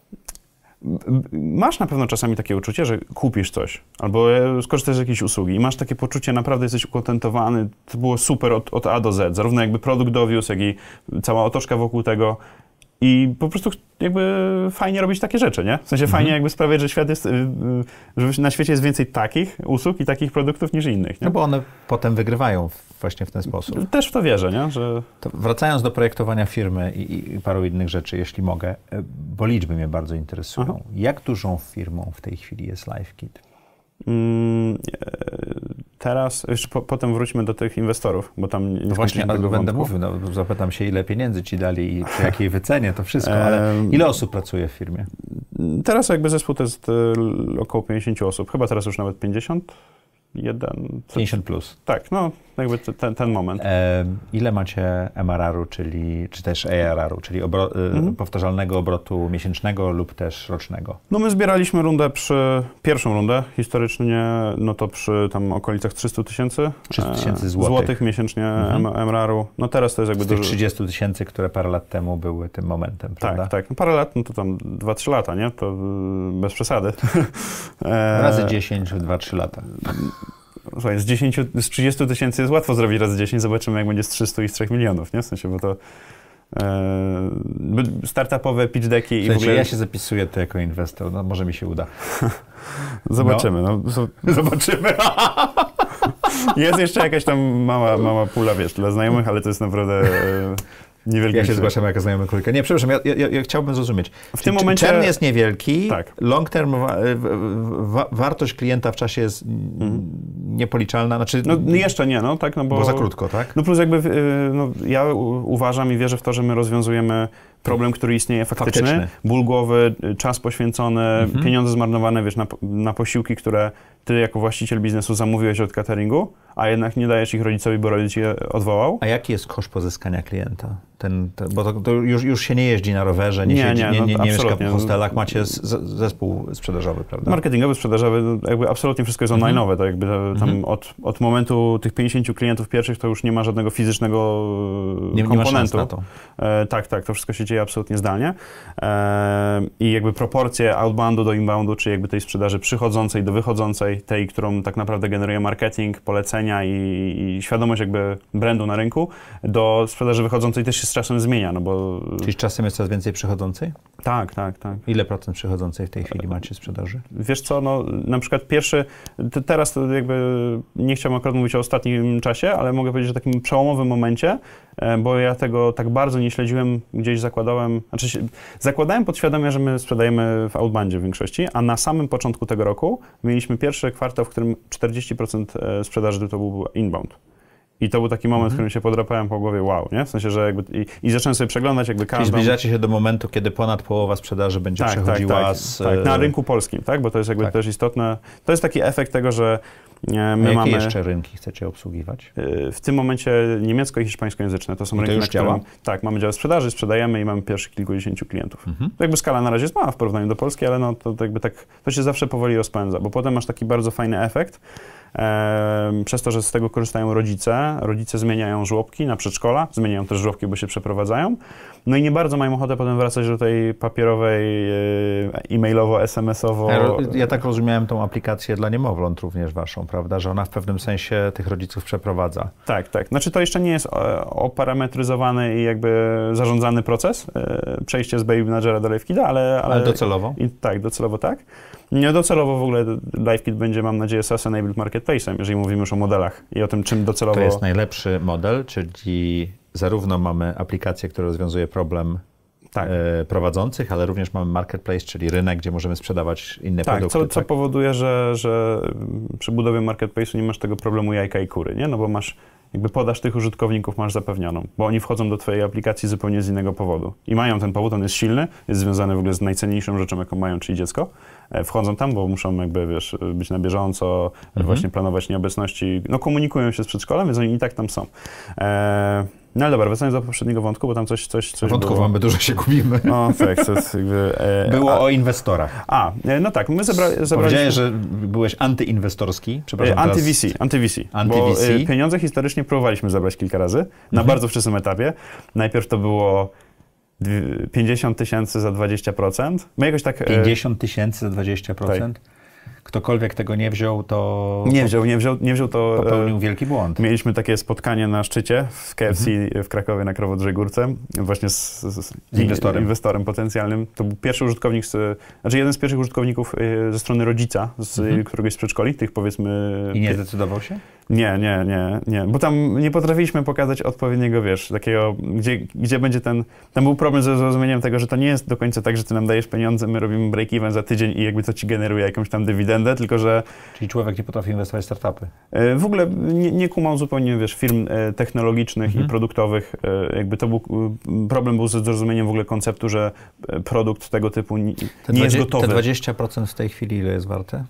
masz na pewno czasami takie uczucie, że kupisz coś albo skorzystasz z jakiejś usługi i masz takie poczucie, naprawdę jesteś ukontentowany, to było super od, od A do Z, zarówno jakby produkt dowiózł, jak i cała otoczka wokół tego i po prostu jakby fajnie robić takie rzeczy, nie? W sensie mhm. fajnie jakby sprawiać, że świat jest, że na świecie jest więcej takich usług i takich produktów niż innych, nie? No bo one potem wygrywają właśnie w ten sposób. Też w to wierzę, nie? Że... To wracając do projektowania firmy i, i paru innych rzeczy, jeśli mogę, bo liczby mnie bardzo interesują. Aha. Jak dużą firmą w tej chwili jest LifeKid? Mm, teraz, jeszcze po, potem wróćmy do tych inwestorów, bo tam nie no właśnie, ale będę mówił, no, zapytam się, ile pieniędzy ci dali i przy jakiej wycenie, to wszystko, ale ile osób pracuje w firmie? Teraz jakby zespół to jest około pięćdziesiąt osób, chyba teraz już nawet pięćdziesiąt. Jeden, pięćdziesiąt plus. Tak, no jakby ten, ten moment. E, ile macie M R R-u, czyli, czy też A R R-u, czyli obro, mhm. powtarzalnego obrotu miesięcznego lub też rocznego? No my zbieraliśmy rundę przy, pierwszą rundę historycznie, no to przy tam okolicach trzysta tysięcy trzysta tysięcy złotych. złotych miesięcznie mhm. M R R-u. No teraz to jest jakby z tych trzydzieści tysięcy, które parę lat temu były tym momentem, prawda? Tak, tak. No parę lat, no to tam dwa trzy lata, nie? To bez przesady. Razy dziesięć, dwa trzy lata. Słuchaj, z, dziesięć, z trzydziestu tysięcy jest łatwo zrobić razy dziesięć, zobaczymy jak będzie z trzystu i z trzech milionów, nie? W sensie, bo to e, startupowe pitch decki i w ogóle... ja się zapisuję tu jako inwestor, no może mi się uda. Zobaczymy, no. no. Zobaczymy. Jest jeszcze jakaś tam mała, mała pula, wiesz, dla znajomych, ale to jest naprawdę... E, niewielki. Ja się zgłaszam jako znajomy królika. Nie, przepraszam, ja, ja, ja chciałbym zrozumieć. W tym momencie... Churn jest niewielki, tak. long term wa wa wartość klienta w czasie jest mm. niepoliczalna. Znaczy, no jeszcze nie, no tak, no bo... Bo za krótko, tak? No plus jakby, no, ja uważam i wierzę w to, że my rozwiązujemy problem, który istnieje faktyczny, faktyczny. Ból głowy, czas poświęcony, mhm. pieniądze zmarnowane, wiesz, na, na posiłki, które ty jako właściciel biznesu zamówiłeś od cateringu, a jednak nie dajesz ich rodzicowi, bo rodzic je odwołał. A jaki jest koszt pozyskania klienta? Ten, ten, bo to, to już, już się nie jeździ na rowerze, nie, nie, siedzi, nie, nie, nie, nie mieszka w hostelach, macie z, z, zespół sprzedażowy, prawda? Marketingowy, sprzedażowy, jakby absolutnie wszystko jest online'owe, mhm. to jakby tam mhm. od, od momentu tych pięćdziesięciu klientów pierwszych to już nie ma żadnego fizycznego nie, komponentu. Nie ma szans na to. E, tak, tak, to wszystko się dzieje absolutnie zdalnie. E, I jakby proporcje outboundu do inboundu, czy jakby tej sprzedaży przychodzącej do wychodzącej, tej, tej, którą tak naprawdę generuje marketing, polecenia i, i świadomość jakby brandu na rynku, do sprzedaży wychodzącej też się z czasem zmienia, no bo... Czyli z czasem jest coraz więcej przychodzącej? Tak, tak, tak. Ile procent przychodzącej w tej chwili macie sprzedaży? Wiesz co, no na przykład pierwszy, teraz to jakby nie chciałbym akurat mówić o ostatnim czasie, ale mogę powiedzieć, że takim przełomowym momencie, bo ja tego tak bardzo nie śledziłem, gdzieś zakładałem, znaczy się, zakładałem podświadomie, że my sprzedajemy w outboundzie w większości, a na samym początku tego roku mieliśmy pierwszy kwartał, w którym czterdzieści procent sprzedaży to był inbound. I to był taki moment, mhm. w którym się podrapałem po głowie, wow, nie? W sensie, że jakby i, i zacząłem sobie przeglądać jakby każdą... Czyli zbliżacie się do momentu, kiedy ponad połowa sprzedaży będzie tak, przechodziła tak, tak, z... Tak, na rynku polskim, tak? Bo to jest jakby tak. też istotne. To jest taki efekt tego, że my a jakie mamy... jeszcze rynki chcecie obsługiwać? W tym momencie niemiecko i hiszpańskojęzyczne. To są I rynki, to już na którym... działa? Tak, mamy dział sprzedaży, sprzedajemy i mamy pierwszych kilkudziesięciu klientów. Mhm. To jakby skala na razie jest mała w porównaniu do Polski, ale no to, to jakby tak, to się zawsze powoli rozpędza, bo potem masz taki bardzo fajny efekt, e, przez to, że z tego korzystają rodzice. Rodzice zmieniają żłobki na przedszkola, zmieniają też żłobki, bo się przeprowadzają. No i nie bardzo mają ochotę potem wracać do tej papierowej, e, e-mailowo, es em esowo. Ja, ja tak rozumiałem tą aplikację dla niemowląt również waszą, prawda? Że ona w pewnym sensie tych rodziców przeprowadza. Tak, tak. Znaczy to jeszcze nie jest oparametryzowany i jakby zarządzany proces, e, przejście z Baby Managera do LiveKida, ale... Ale, ale docelowo? I, tak, docelowo tak. Nie docelowo w ogóle LiveKit będzie, mam nadzieję, SaaS-enabled marketplace'em, jeżeli mówimy już o modelach i o tym, czym docelowo... To jest najlepszy model, czyli zarówno mamy aplikację, która rozwiązuje problem tak. e, prowadzących, ale również mamy marketplace, czyli rynek, gdzie możemy sprzedawać inne tak, produkty. Co, tak, co powoduje, że, że przy budowie marketplace'u nie masz tego problemu jajka i kury, nie? No bo masz jakby podaż tych użytkowników masz zapewnioną, bo oni wchodzą do twojej aplikacji zupełnie z innego powodu. I mają ten powód, on jest silny, jest związany w ogóle z najcenniejszą rzeczą, jaką mają, czyli dziecko. Wchodzą tam, bo muszą jakby, wiesz, być na bieżąco, mhm. właśnie planować nieobecności, no komunikują się z przedszkolem, więc oni i tak tam są. E, no ale dobra, wracając do poprzedniego wątku, bo tam coś, coś, coś Wątków było. mamy dużo, się gubimy. No tak, to jest jakby... E, było a, o inwestorach. A, no tak, my zebra, zebraliśmy... Powiedziałeś, że byłeś antyinwestorski, przepraszam. E, Anty-V C, anty-V C, Anty-V C. Bo e, pieniądze historycznie próbowaliśmy zebrać kilka razy, na mhm. bardzo wczesnym etapie. Najpierw to było pięćdziesiąt tysięcy za dwadzieścia procent. My jakoś tak... pięćdziesiąt tysięcy za dwadzieścia procent? Tak. Ktokolwiek tego nie wziął, to... Nie wziął, nie wziął, nie wziął to... Popełnił wielki błąd. Mieliśmy takie spotkanie na szczycie w K F C mhm. w Krakowie na Krowodrzej Górce, właśnie z, z, z, z inwestorem. inwestorem potencjalnym. To był pierwszy użytkownik, z, znaczy jeden z pierwszych użytkowników ze strony rodzica, z mhm. któregoś z przedszkoli, tych powiedzmy... I nie zdecydował się? Nie, nie, nie, nie, bo tam nie potrafiliśmy pokazać odpowiedniego, wiesz, takiego, gdzie, gdzie będzie ten... Tam był problem ze zrozumieniem tego, że to nie jest do końca tak, że ty nam dajesz pieniądze, my robimy break-even za tydzień i jakby to ci generuje jakąś tam dywidendę, tylko że... Czyli człowiek nie potrafi inwestować w startupy? W ogóle nie, nie kumał zupełnie, wiesz, firm technologicznych mhm. i produktowych. Jakby to był... Problem był ze zrozumieniem w ogóle konceptu, że produkt tego typu nie, nie jest gotowy. Te dwadzieścia procent w tej chwili ile jest warte?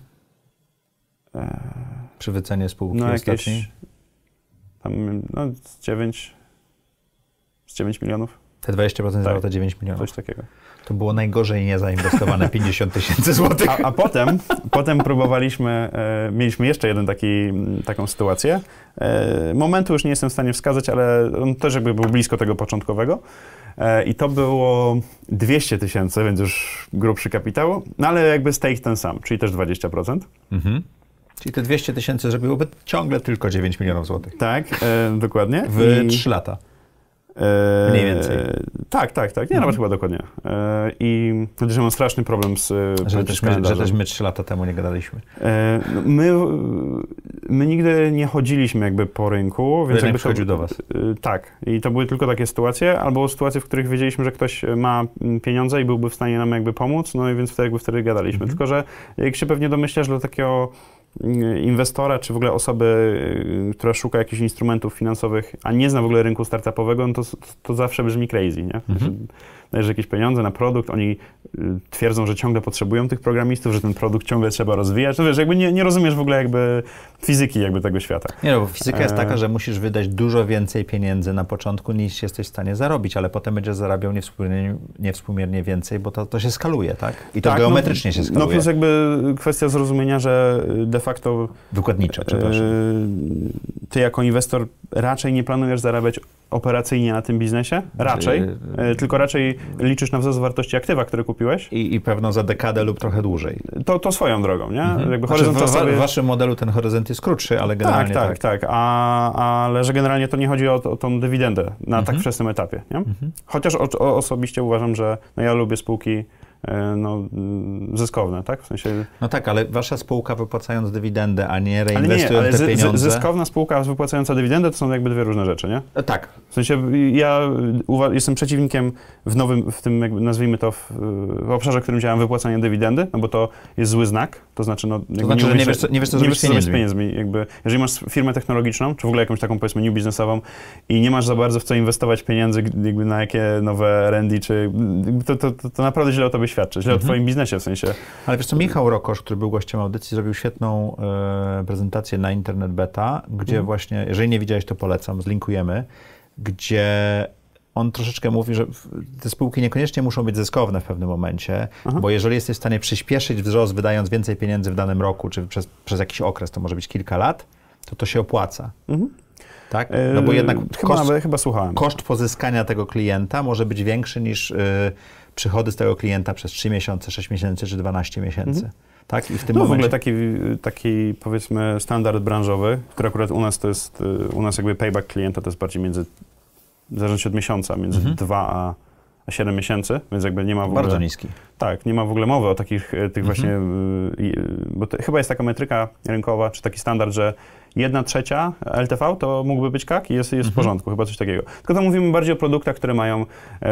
Przy wycenie spółki no ostatniej? Jakieś, tam, no z dziewięć, z dziewięć milionów. Te dwadzieścia procent tak, jest warte dziewięć milionów? Coś takiego. To było najgorzej niezainwestowane pięćdziesiąt tysięcy złotych. A, a potem, potem próbowaliśmy, e, mieliśmy jeszcze jeden taki, taką sytuację. E, momentu już nie jestem w stanie wskazać, ale on też jakby był blisko tego początkowego. E, I to było dwieście tysięcy, więc już grubszy kapitał, no ale jakby stake ten sam, czyli też dwadzieścia procent. Mhm. Czyli te dwieście tysięcy zrobiłoby ciągle tylko dziewięć milionów złotych. Tak, e, dokładnie. W I... trzy lata. E, Mniej więcej. Tak, tak, tak. Nie, mhm. nawet chyba dokładnie. E, I chociaż mam straszny problem z że też, my, że też my trzy lata temu nie gadaliśmy. E, my, my nigdy nie chodziliśmy jakby po rynku. Więc Rynek jakby wchodził to, do was. E, tak. I to były tylko takie sytuacje, albo sytuacje, w których wiedzieliśmy, że ktoś ma pieniądze i byłby w stanie nam jakby pomóc, no i więc wtedy jakby wtedy gadaliśmy. Mhm. Tylko że jak się pewnie domyślasz, dla takiego inwestora, czy w ogóle osoby, która szuka jakichś instrumentów finansowych, a nie zna w ogóle rynku startupowego, no to, to zawsze brzmi crazy, nie? Mhm. Dajesz jakieś pieniądze na produkt, oni twierdzą, że ciągle potrzebują tych programistów, że ten produkt ciągle trzeba rozwijać. No wiesz, jakby nie, nie rozumiesz w ogóle jakby fizyki jakby tego świata. Nie no, bo fizyka jest taka, że musisz wydać dużo więcej pieniędzy na początku, niż jesteś w stanie zarobić, ale potem będziesz zarabiał niewspółmiernie, niewspółmiernie więcej, bo to, to się skaluje, tak? I to tak, geometrycznie no, się skaluje. No plus jakby kwestia zrozumienia, że de facto... Wykładnicza, przepraszam. ty jako inwestor raczej nie planujesz zarabiać operacyjnie na tym biznesie? Raczej. Yy, tylko raczej liczysz na wzrost wartości aktywa, które kupiłeś. I, i pewno za dekadę lub trochę dłużej. To, to swoją drogą, nie? Mhm. Jakby znaczy, horyzont w, czasowy... w waszym modelu ten horyzont jest krótszy, ale generalnie tak. tak, tak, tak. A, ale że generalnie to nie chodzi o, o tą dywidendę na mhm. tak wczesnym etapie, nie? Mhm. Chociaż o, o, osobiście uważam, że no ja lubię spółki no, zyskowne, tak? W sensie... No tak, ale wasza spółka wypłacając dywidendę, a nie ale reinwestując nie, ale te zy, pieniądze... zyskowna spółka wypłacająca dywidendę to są jakby dwie różne rzeczy, nie? E, tak. W sensie ja uwa- jestem przeciwnikiem w nowym, w tym jakby nazwijmy to w, w obszarze, w którym działam, wypłacania dywidendy, no bo to jest zły znak, to znaczy no... To znaczy, że nie wiesz, co, nie wiesz, co zrobić z pieniędzmi. pieniędzmi. Jakby, jeżeli masz firmę technologiczną, czy w ogóle jakąś taką powiedzmy new biznesową i nie masz za bardzo w co inwestować pieniędzy, jakby na jakie nowe R and D, czy to, to, to, to naprawdę źle o tobie świadczy, źle mhm. o twoim biznesie w sensie. Ale wiesz co, Michał Rokosz, który był gościem audycji, zrobił świetną e, prezentację na Internet Beta, gdzie mhm. właśnie, jeżeli nie widziałeś, to polecam, zlinkujemy, gdzie on troszeczkę mówi, że te spółki niekoniecznie muszą być zyskowne w pewnym momencie, Aha. bo jeżeli jesteś w stanie przyspieszyć wzrost, wydając więcej pieniędzy w danym roku, czy przez, przez jakiś okres, to może być kilka lat, to to się opłaca. Mhm. Tak? No bo jednak chyba, koszt, chyba słuchałem. koszt pozyskania tego klienta może być większy niż y, przychody z tego klienta przez trzy miesiące, sześć miesięcy czy dwanaście miesięcy. Mhm. Tak? I w tym no momencie... w ogóle taki, taki powiedzmy standard branżowy, który akurat u nas to jest, u nas jakby payback klienta to jest bardziej między, w zależności od miesiąca, między mhm. dwa a siedem miesięcy, więc jakby nie ma w ogóle... Bardzo niski. Tak, nie ma w ogóle mowy o takich tych mhm. właśnie, bo to, chyba jest taka metryka rynkowa, czy taki standard, że jedna trzecia L T V to mógłby być K A K i jest, jest mhm. w porządku, chyba coś takiego. Tylko to mówimy bardziej o produktach, które mają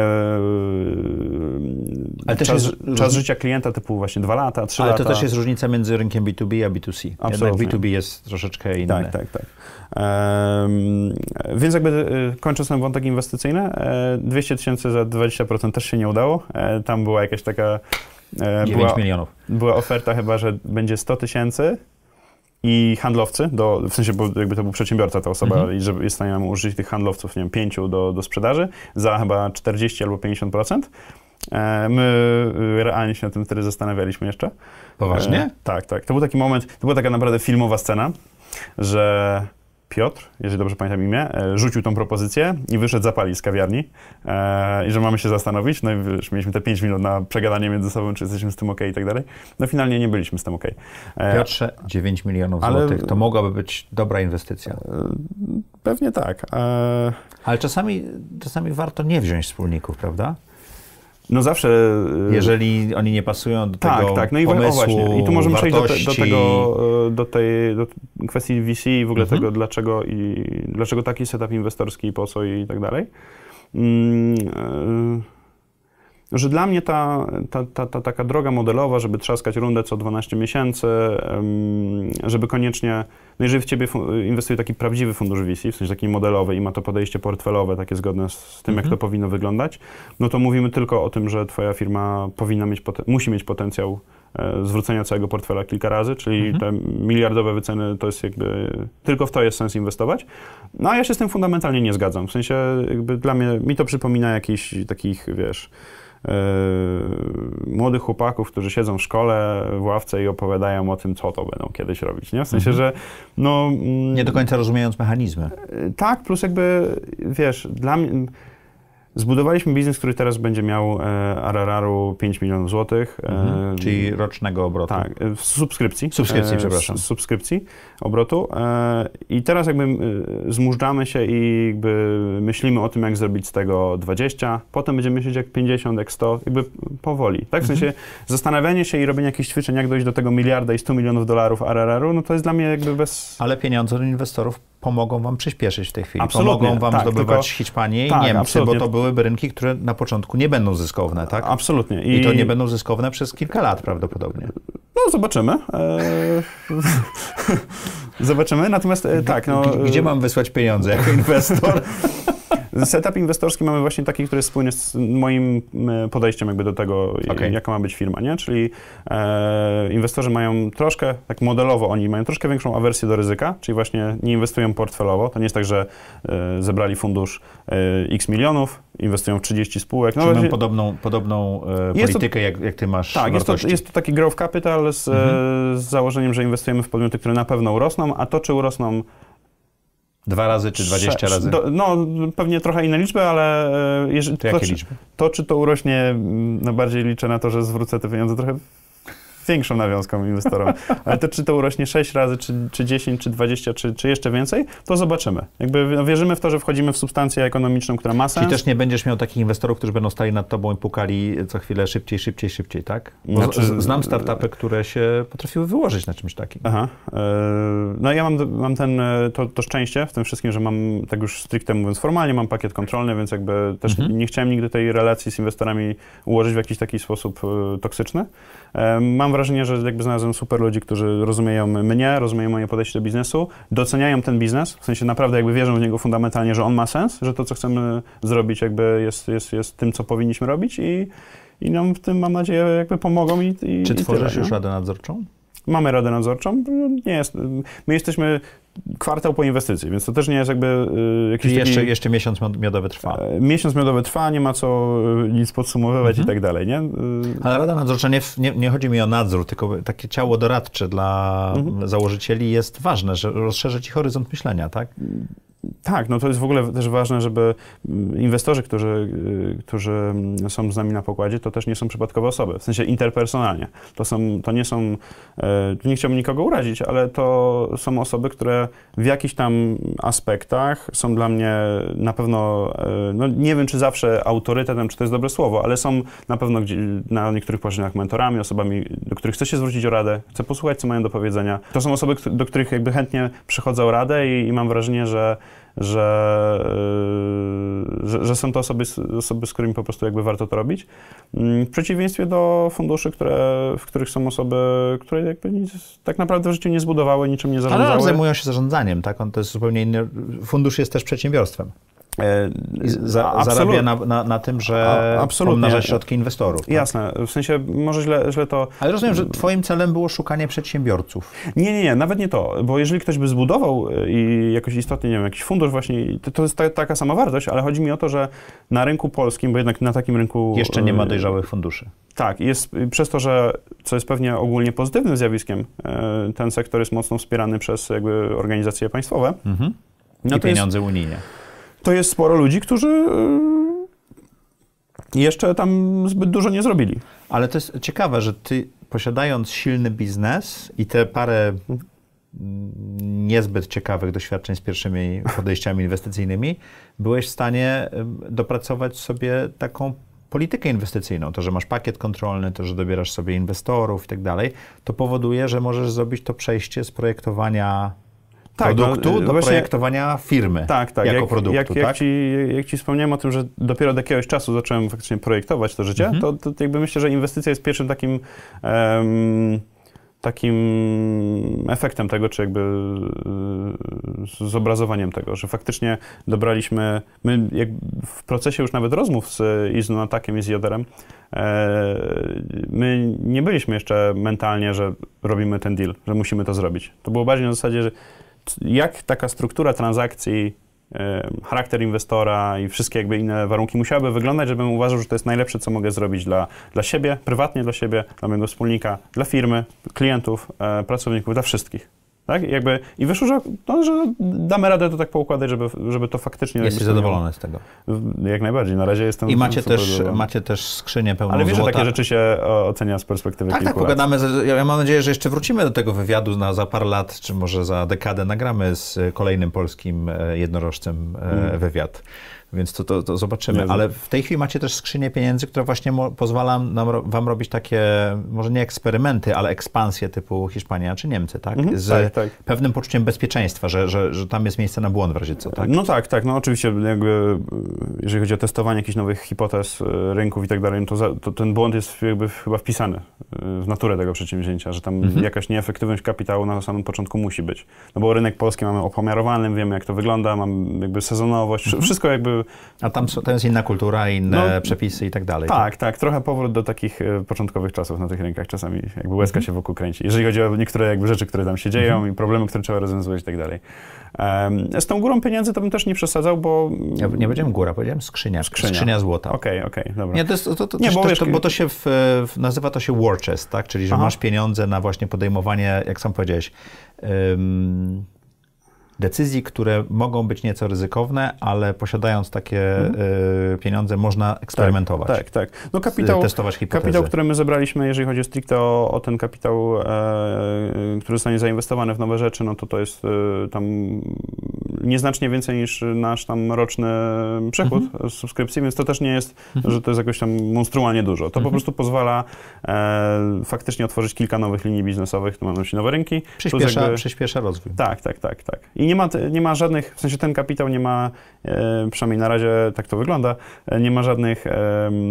e, czas, jest, czas życia klienta typu właśnie dwa lata, trzy lata. Ale to też jest różnica między rynkiem B dwa B a B dwa C. Absolutnie. Jednak B dwa B jest troszeczkę inny. Tak, tak, tak. Um, więc jakby kończąc ten wątek inwestycyjny, dwieście tysięcy za dwadzieścia procent też się nie udało. Tam była jakaś taka... dziewięć milionów. Była oferta chyba, że będzie sto tysięcy i handlowcy, do, w sensie, bo jakby to był przedsiębiorca ta osoba mhm. i że jest w stanie nam użyć tych handlowców, nie wiem, pięciu do, do sprzedaży za chyba czterdzieści albo pięćdziesiąt procent. My realnie się na tym wtedy zastanawialiśmy jeszcze. Poważnie? E, tak, tak. To był taki moment, to była taka naprawdę filmowa scena, że Piotr, jeżeli dobrze pamiętam imię, rzucił tą propozycję i wyszedł zapalić z kawiarni e, i że mamy się zastanowić. No i wiesz, mieliśmy te pięć minut na przegadanie między sobą, czy jesteśmy z tym okej i tak dalej. No finalnie nie byliśmy z tym okej. E, Piotrze, dziewięć milionów ale, złotych, to mogłaby być dobra inwestycja. E, pewnie tak. E, ale czasami, czasami warto nie wziąć wspólników, prawda? No zawsze... Jeżeli oni nie pasują do tak, tego tak. No i pomysłu, właśnie. I tu możemy wartości... przejść do, te, do tego, do tej do kwestii V C i w ogóle mhm. tego, dlaczego i dlaczego taki setup inwestorski i po co i tak dalej. Mm, że dla mnie ta, ta, ta, ta taka droga modelowa, żeby trzaskać rundę co dwanaście miesięcy, żeby koniecznie, no jeżeli w ciebie inwestuje taki prawdziwy fundusz V C, w sensie taki modelowy i ma to podejście portfelowe, takie zgodne z tym, mhm. jak to powinno wyglądać, no to mówimy tylko o tym, że twoja firma powinna mieć, musi mieć potencjał zwrócenia całego portfela kilka razy, czyli mhm. te miliardowe wyceny to jest jakby, tylko w to jest sens inwestować. No a ja się z tym fundamentalnie nie zgadzam, w sensie jakby dla mnie, mi to przypomina jakichś takich, wiesz, Yy, młodych chłopaków, którzy siedzą w szkole, w ławce i opowiadają o tym, co to będą kiedyś robić, nie? W sensie, mhm. że no... Mm, nie do końca rozumiejąc mechanizmy. Yy, tak, plus jakby, wiesz, dla mnie... Zbudowaliśmy biznes, który teraz będzie miał e, R R R-u pięć milionów złotych. Mhm. E, Czyli rocznego obrotu. Tak, w subskrypcji. Subskrypcji, e, przepraszam. Z subskrypcji obrotu. E, I teraz jakby e, zmużdżamy się i jakby myślimy o tym, jak zrobić z tego dwadzieścia, potem będziemy myśleć jak pięćdziesiąt, jak sto, jakby powoli. Tak? W sensie mhm. zastanawianie się i robienie jakichś ćwiczeń, jak dojść do tego miliarda i stu milionów dolarów R R R-u, no to jest dla mnie jakby bez... Ale pieniądze od inwestorów pomogą wam przyspieszyć w tej chwili. Absolutnie, pomogą wam tak, zdobywać tylko, Hiszpanię i tak, Niemcy, absolutnie. bo to byłyby rynki, które na początku nie będą zyskowne, tak? Absolutnie. I, I to nie będą zyskowne przez kilka lat prawdopodobnie. No zobaczymy. Eee... zobaczymy, natomiast e, tak. No, Gdzie mam wysłać pieniądze jako inwestor? Setup inwestorski mamy właśnie taki, który jest spójny z moim podejściem jakby do tego, okay. jaka ma być firma, nie? Czyli e, inwestorzy mają troszkę, tak modelowo, oni mają troszkę większą awersję do ryzyka, czyli właśnie nie inwestują portfelowo. To nie jest tak, że e, zebrali fundusz e, x milionów, inwestują w trzydzieści spółek. No, czyli mają podobną, podobną e, politykę, to, jak, jak ty masz Tak, jest to, jest to taki growth capital z, mhm. z założeniem, że inwestujemy w podmioty, które na pewno urosną, a to, czy urosną Dwa razy czy dwadzieścia Sze- razy? Do, no, pewnie trochę inne liczby, ale e, jeżeli, To jakie czy, liczby? To, czy to urośnie, no bardziej liczę na to, że zwrócę te pieniądze trochę większą nawiązką inwestorom. Ale to, czy to urośnie sześć razy, czy, czy dziesięć, czy dwadzieścia, czy, czy jeszcze więcej, to zobaczymy. Jakby no, wierzymy w to, że wchodzimy w substancję ekonomiczną, która ma sens. Czyli też nie będziesz miał takich inwestorów, którzy będą stali nad tobą i pukali co chwilę szybciej, szybciej, szybciej, tak? Bo Znaczy, z- znam startupy, które się potrafiły wyłożyć na czymś takim. Aha. E, no ja mam, mam ten, e, to, to szczęście w tym wszystkim, że mam, tak już stricte mówiąc formalnie, mam pakiet kontrolny, więc jakby też Mhm. nie chciałem nigdy tej relacji z inwestorami ułożyć w jakiś taki sposób e, toksyczny. E, mam wrażenie, że jakby znalazłem super ludzi, którzy rozumieją mnie, rozumieją moje podejście do biznesu, doceniają ten biznes, w sensie naprawdę jakby wierzą w niego fundamentalnie, że on ma sens, że to, co chcemy zrobić, jakby jest, jest, jest tym, co powinniśmy robić i, i nam w tym, mam nadzieję, jakby pomogą. I, i, Czy i tworzysz tyle, już nie? radę nadzorczą? Mamy radę nadzorczą. Nie jest, my jesteśmy kwartał po inwestycji, więc to też nie jest jakby y, jakiś Czyli taki... jeszcze, jeszcze miesiąc miod- miodowy trwa. e, Miesiąc miodowy trwa, nie ma co y, nic podsumowywać Mhm. i tak dalej, nie? Y, Ale Rada Nadzorcza, nie, nie, nie chodzi mi o nadzór, tylko takie ciało doradcze dla Mhm. założycieli jest ważne, że rozszerzy ci horyzont myślenia, tak? Tak, no to jest w ogóle też ważne, żeby inwestorzy, którzy, y, którzy są z nami na pokładzie, to też nie są przypadkowe osoby, w sensie interpersonalnie. To, są, to nie są, e, tu nie chciałbym nikogo urazić, ale to są osoby, które w jakichś tam aspektach są dla mnie na pewno, e, no nie wiem, czy zawsze autorytetem, czy to jest dobre słowo, ale są na pewno gdzie, na niektórych poziomach mentorami, osobami, do których chcę się zwrócić o radę, chcę posłuchać, co mają do powiedzenia. To są osoby, do których jakby chętnie przychodzę o radę i, i mam wrażenie, że Że, yy, że, że są to osoby, osoby, z którymi po prostu jakby warto to robić. Yy, w przeciwieństwie do funduszy, które, w których są osoby, które jakby nic, tak naprawdę w życiu nie zbudowały, niczym nie zarządzały. Ale zajmują się zarządzaniem, tak? On to jest zupełnie inny. Fundusz jest też przedsiębiorstwem. I za, zarabia na, na, na tym, że A, pomnaża środki inwestorów. Tak? Jasne, w sensie może źle, źle to... Ale rozumiem, że twoim celem było szukanie przedsiębiorców. Nie, nie, nie, nawet nie to, bo jeżeli ktoś by zbudował i jakoś istotnie, nie wiem, jakiś fundusz właśnie, to, to jest ta, taka sama wartość, ale chodzi mi o to, że na rynku polskim, bo jednak na takim rynku... Jeszcze nie ma dojrzałych funduszy. Tak, jest przez to, że co jest pewnie ogólnie pozytywnym zjawiskiem, ten sektor jest mocno wspierany przez jakby organizacje państwowe. Mhm. No I to jest, pieniądze unijne. to jest sporo ludzi, którzy jeszcze tam zbyt dużo nie zrobili. Ale to jest ciekawe, że ty posiadając silny biznes i te parę niezbyt ciekawych doświadczeń z pierwszymi podejściami inwestycyjnymi, byłeś w stanie dopracować sobie taką politykę inwestycyjną. To, że masz pakiet kontrolny, to, że dobierasz sobie inwestorów i tak dalej, to powoduje, że możesz zrobić to przejście z projektowania Tak, produktu no, do właśnie- projektowania firmy Tak, tak. jako jak, produktu, jak, tak? jak, ci, jak ci wspomniałem o tym, że dopiero od jakiegoś czasu zacząłem faktycznie projektować to życie, Mhm. to, to jakby myślę, że inwestycja jest pierwszym takim em, takim efektem tego, czy jakby y, zobrazowaniem tego, że faktycznie dobraliśmy, my jak w procesie już nawet rozmów z Iznonatakiem i z Joderem, e, my nie byliśmy jeszcze mentalnie, że robimy ten deal, że musimy to zrobić. To było bardziej na zasadzie, że jak taka struktura transakcji, e, charakter inwestora i wszystkie jakby inne warunki musiałyby wyglądać, żebym uważał, że to jest najlepsze, co mogę zrobić dla, dla siebie, prywatnie dla siebie, dla mojego wspólnika, dla firmy, klientów, e, pracowników, dla wszystkich. Tak? I, jakby, I wyszło, że, no, że damy radę to tak poukładać, żeby, żeby to faktycznie... Jesteś jakby spełniało. zadowolony z tego. Jak najbardziej. Na razie jestem I macie super też, zadowolony. macie też skrzynię pełną Ale wiesz, że złota. takie rzeczy się o, ocenia z perspektywy Tak, tak, kilku lat. pogadamy. Z, ja mam nadzieję, że jeszcze wrócimy do tego wywiadu na, za parę lat, czy może za dekadę nagramy z kolejnym polskim e, jednorożcem e, Mm. wywiad. Więc to, to, to zobaczymy. Jasne. Ale w tej chwili macie też skrzynię pieniędzy, która właśnie mo, pozwala nam, ro- wam robić takie, może nie eksperymenty, ale ekspansje typu Hiszpania czy Niemcy, tak? Mhm, Z tak, tak. pewnym poczuciem bezpieczeństwa, że, że, że tam jest miejsce na błąd w razie co, tak? No tak, tak. No oczywiście jakby, jeżeli chodzi o testowanie jakichś nowych hipotez, y, rynków i tak dalej, no to, za, to ten błąd jest jakby chyba wpisany y, w naturę tego przedsięwzięcia, że tam Mhm. jakaś nieefektywność kapitału na samym początku musi być. No bo rynek polski mamy opomiarowany, wiemy jak to wygląda, mamy jakby sezonowość, Mhm. wszystko jakby... A tam, są- tam jest inna kultura, inne No, przepisy i tak dalej. Tak, tak. Trochę powrót do takich y, początkowych czasów na tych rynkach czasami jakby łezka Mhm. się wokół kręci. Jeżeli chodzi o niektóre jakby rzeczy, które tam się dzieją i problemy, które trzeba rozwiązywać i tak dalej. Um, z tą górą pieniędzy to bym też nie przesadzał, bo... Ja nie powiedziałem góra, powiedziałem skrzynia. Skrzynia. Skrzynia złota. Okej, okej, dobra. Nie, to jest, to, to, to, Nie, też, bo też, wiesz, to, bo to się w, w, nazywa to się war chest, tak? Czyli, że Aha. masz pieniądze na właśnie podejmowanie, jak sam powiedziałeś, ym, decyzji, które mogą być nieco ryzykowne, ale posiadając takie mhm. y, pieniądze można eksperymentować. Tak, tak. tak. No kapitał, testować hipotezy. Kapitał, który my zebraliśmy, jeżeli chodzi o stricte o, o ten kapitał, e, który zostanie zainwestowany w nowe rzeczy, no to to jest e, tam nieznacznie więcej niż nasz tam roczny przychód mhm. z subskrypcji, więc to też nie jest, mhm. że to jest jakoś tam monstrualnie dużo. To mhm. po prostu pozwala e, faktycznie otworzyć kilka nowych linii biznesowych, to mam na myśli nowe rynki. Przyspiesza, jakby, przyspiesza rozwój. Tak, tak, tak, tak. I nie ma, nie ma żadnych, w sensie ten kapitał nie ma, e, przynajmniej na razie tak to wygląda, e, nie ma żadnych e, m,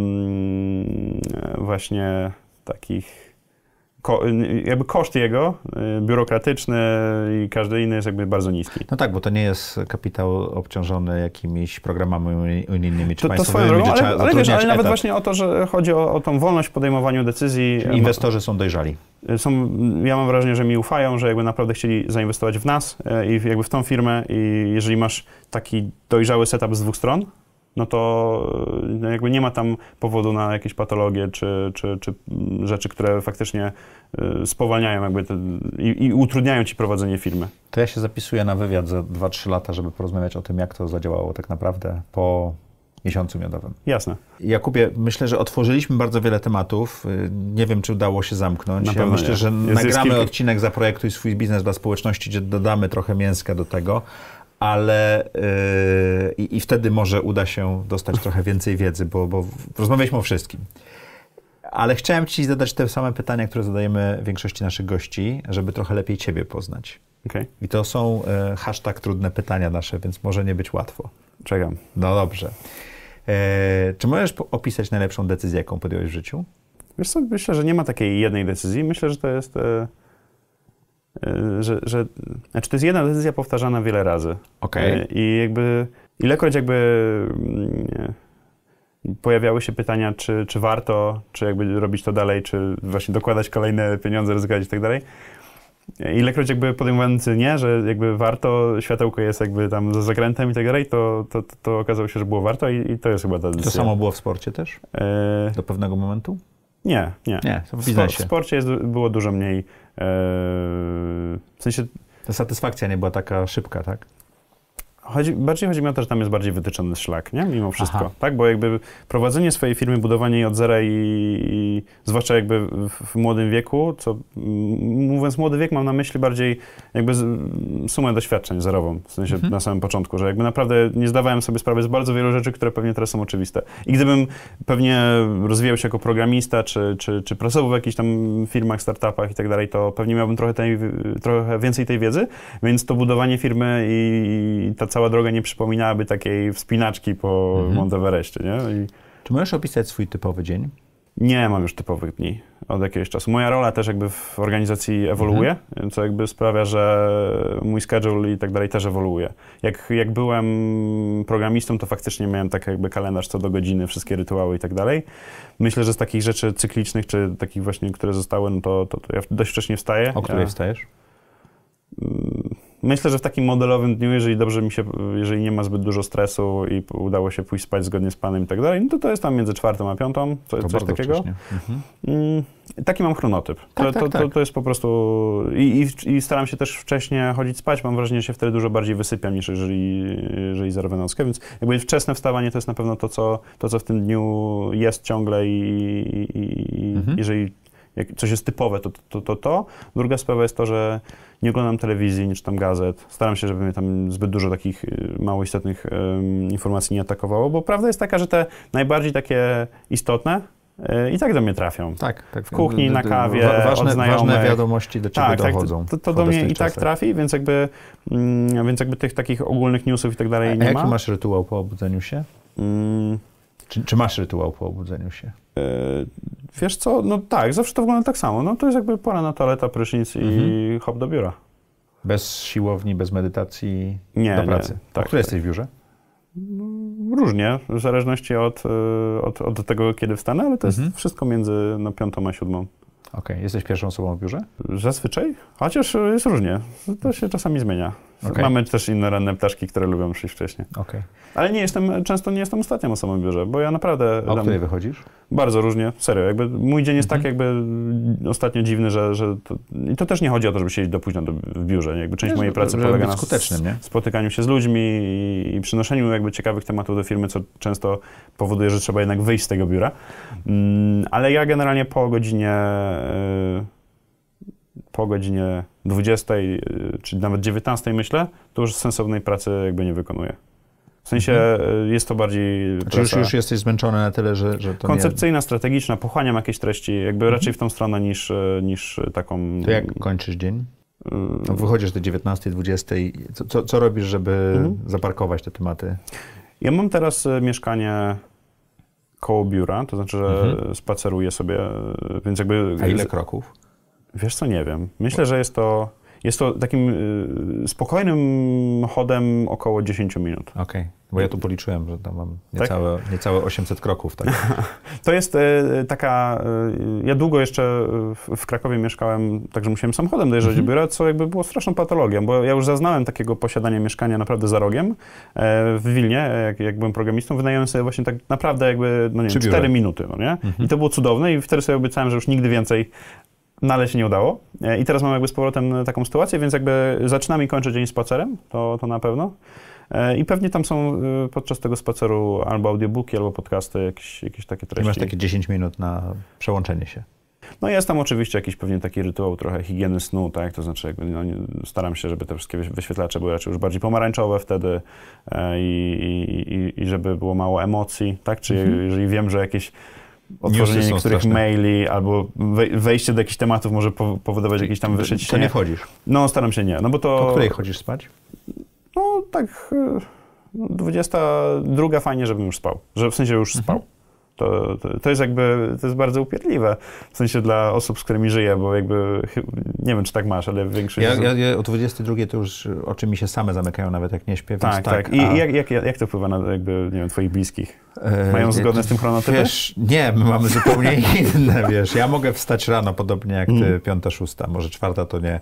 właśnie takich, ko, jakby koszt jego, e, biurokratyczny i każdy inny jest jakby bardzo niski. No tak, bo to nie jest kapitał obciążony jakimiś programami unijnymi czy to, państwowymi, to drogą, gdzie ale, trzeba ale, wiesz, ale nawet etat. właśnie o to, że chodzi o, o tą wolność w podejmowaniu decyzji. Czyli inwestorzy są dojrzali. Są, ja mam wrażenie, że mi ufają, że jakby naprawdę chcieli zainwestować w nas i jakby w tą firmę i jeżeli masz taki dojrzały setup z dwóch stron, no to jakby nie ma tam powodu na jakieś patologie czy, czy, czy rzeczy, które faktycznie spowalniają jakby te, i, i utrudniają ci prowadzenie firmy. To ja się zapisuję na wywiad za dwa trzy lata, żeby porozmawiać o tym, jak to zadziałało tak naprawdę po miesiącu miodowym. Jasne. Jakubie, myślę, że otworzyliśmy bardzo wiele tematów. Nie wiem, czy udało się zamknąć. Na ja myślę, nie. że jest, nagramy jest odcinek Zaprojektuj swój biznes dla społeczności, gdzie dodamy trochę mięska do tego, ale yy, i wtedy może uda się dostać trochę więcej wiedzy, bo, bo rozmawialiśmy o wszystkim. Ale chciałem ci zadać te same pytania, które zadajemy większości naszych gości, żeby trochę lepiej ciebie poznać. Okay. I to są y, hashtag trudne pytania nasze, więc może nie być łatwo. Czekam. No dobrze. E, czy możesz opisać najlepszą decyzję, jaką podjąłeś w życiu? Wiesz co, myślę, że nie ma takiej jednej decyzji. Myślę, że to jest, e, e, że, że, znaczy to jest jedna decyzja powtarzana wiele razy. Okay. E, I jakby, ilekroć jakby e, pojawiały się pytania, czy, czy warto, czy jakby robić to dalej, czy właśnie dokładać kolejne pieniądze, ryzykować i tak dalej. Ilekroć jakby podejmowałem decyzję, że jakby warto, światełko jest jakby tam za zakrętem i tak dalej, to, to, to, to okazało się, że było warto i, i to jest chyba ta decyzja. To samo było w sporcie też? E... Do pewnego momentu? Nie, nie. Nie, to w biznesie. W sporcie jest, było dużo mniej, e... w sensie... Ta satysfakcja nie była taka szybka, tak? Chodzi, bardziej chodzi mi o to, że tam jest bardziej wytyczony szlak, nie? Mimo wszystko, Aha. tak? Bo jakby prowadzenie swojej firmy, budowanie jej od zera i, i zwłaszcza jakby w, w młodym wieku, co mówiąc młody wiek, mam na myśli bardziej jakby z, sumę doświadczeń zerową, w sensie mhm. na samym początku, że jakby naprawdę nie zdawałem sobie sprawy z bardzo wielu rzeczy, które pewnie teraz są oczywiste. I gdybym pewnie rozwijał się jako programista, czy, czy, czy pracował w jakichś tam firmach, startupach i tak dalej, to pewnie miałbym trochę, tej, trochę więcej tej wiedzy, więc to budowanie firmy i, i ta cała cała droga nie przypominałaby takiej wspinaczki po mhm. Monteverestie, nie? I... Czy możesz opisać swój typowy dzień? Nie mam już typowych dni od jakiegoś czasu. Moja rola też jakby w organizacji ewoluuje, mhm. co jakby sprawia, że mój schedule i tak dalej też ewoluuje. Jak, jak byłem programistą, to faktycznie miałem tak jakby kalendarz co do godziny, wszystkie rytuały i tak dalej. Myślę, że z takich rzeczy cyklicznych, czy takich właśnie, które zostały, no to, to, to ja dość wcześnie wstaję. O której ja... wstajesz? Myślę, że w takim modelowym dniu, jeżeli dobrze mi się, jeżeli nie ma zbyt dużo stresu i udało się pójść spać zgodnie z planem i tak dalej, no to to jest tam między czwartą a piątą, co, to coś takiego. Mhm. Mm, taki mam chronotyp. Tak, to, tak, to, tak. To, to jest po prostu... I, i, I staram się też wcześnie chodzić spać. Mam wrażenie, że się wtedy dużo bardziej wysypiam niż jeżeli, jeżeli zerwę nockę, więc jakby wczesne wstawanie to jest na pewno to, co, to, co w tym dniu jest ciągle i, i mhm. jeżeli jak coś jest typowe, to to, to to. Druga sprawa jest to, że nie oglądam telewizji, nie czytam gazet. Staram się, żeby mnie tam zbyt dużo takich mało istotnych um, informacji nie atakowało, bo prawda jest taka, że te najbardziej takie istotne y, i tak do mnie trafią. Tak, tak. W kuchni, na kawie, ważne, od znajomych. Ważne wiadomości do ciebie tak, dochodzą. Tak, to, to do mnie i tak trafi, więc jakby, mm, więc jakby tych takich ogólnych newsów i tak dalej A nie jaki ma. Jaki masz rytuał po obudzeniu się? Mm. Czy, czy masz rytuał po obudzeniu się? Yy, wiesz co, no tak, zawsze to wygląda tak samo. No to jest jakby pora na toaleta, prysznic i mhm. hop do biura. Bez siłowni, bez medytacji nie, do pracy? Nie, tak, o której tak. jesteś w biurze? Różnie, w zależności od, od, od tego, kiedy wstanę, ale to mhm. jest wszystko między no, piątą a siódmą. Okej, okay. Jesteś pierwszą osobą w biurze? Zazwyczaj, chociaż jest różnie. To się czasami zmienia. Okay. Mamy też inne ranne ptaszki, które lubią przyjść wcześniej. Okay. Ale nie jestem, często nie jestem ostatnią osobą w biurze, bo ja naprawdę... A o której wychodzisz? Bardzo różnie, serio. Jakby mój dzień jest Mhm. tak jakby ostatnio dziwny, że... że to, i to też nie chodzi o to, żeby siedzieć do późna do, w biurze. Jakby część Nie, mojej pracy żeby polega być na skutecznym, nie? spotykaniu się z ludźmi i, i przynoszeniu jakby ciekawych tematów do firmy, co często powoduje, że trzeba jednak wyjść z tego biura. Mm, ale ja generalnie po godzinie... Yy, po godzinie dwudziestej, yy, czy nawet dziewiętnastej myślę, to już sensownej pracy jakby nie wykonuję. W sensie mhm. jest to bardziej... Czy już, już jesteś zmęczony na tyle, że, że to koncepcyjna, nie... strategiczna, pochłaniam jakieś treści, jakby mhm. raczej w tą stronę niż, niż taką... To jak kończysz dzień? No, wychodzisz do dziewiętnastej, dwudziestej. Co, co, co robisz, żeby mhm. zaparkować te tematy? Ja mam teraz mieszkanie koło biura, to znaczy, że mhm. spaceruję sobie, więc jakby... A ile kroków? Wiesz co, nie wiem. Myślę, że jest to... Jest to takim y, spokojnym chodem około dziesięć minut. Okej, okay. Bo ja tu policzyłem, że tam mam niecałe, tak? niecałe osiemset kroków. Tak? To jest y, taka... Y, ja długo jeszcze w, w Krakowie mieszkałem, także musiałem samochodem dojeżdżać mm-hmm. do biura, co jakby było straszną patologią, bo ja już zaznałem takiego posiadania mieszkania naprawdę za rogiem e, w Wilnie, jak, jak byłem programistą, wynająłem sobie właśnie tak naprawdę jakby, no nie wiem, cztery minuty, no nie? Mm-hmm. I to było cudowne i wtedy sobie obiecałem, że już nigdy więcej. No ale się nie udało. I teraz mam jakby z powrotem taką sytuację, więc jakby zaczynam i kończę dzień spacerem, to, to na pewno. I pewnie tam są podczas tego spaceru albo audiobooki, albo podcasty, jakieś, jakieś takie treści. I masz takie dziesięć minut na przełączenie się. No jest tam oczywiście jakiś pewnie taki rytuał trochę higieny snu, tak? To znaczy jakby, no, staram się, żeby te wszystkie wyświetlacze były raczej już bardziej pomarańczowe wtedy i, i, i żeby było mało emocji, tak? Czyli mhm. jeżeli wiem, że jakieś otworzenie niektórych straszne. maili albo wejście do jakichś tematów może powodować jakieś tam wyższe ciśnienie. To nie wchodzisz? No, staram się nie. No bo to... Po której chodzisz spać? No, tak dwudziesta druga fajnie, żebym już spał. Że w sensie już spał. Mhm. To, to, to jest jakby, to jest bardzo upierdliwe. W sensie dla osób, z którymi żyję, bo jakby, nie wiem, czy tak masz, ale większość... Ja, ja, ja o dwudziestej drugiej to już oczy mi się same zamykają, nawet jak nie śpię, tak, tak. tak. I a... jak, jak, jak to wpływa na jakby, nie wiem, twoich bliskich? Mają zgodne z tym chronotypy? Wiesz, nie, my mamy zupełnie inne, wiesz. Ja mogę wstać rano, podobnie jak ty, mm. piąta, szósta, może czwarta to nie.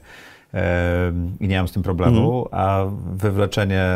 I nie mam z tym problemu, mm. a wywleczenie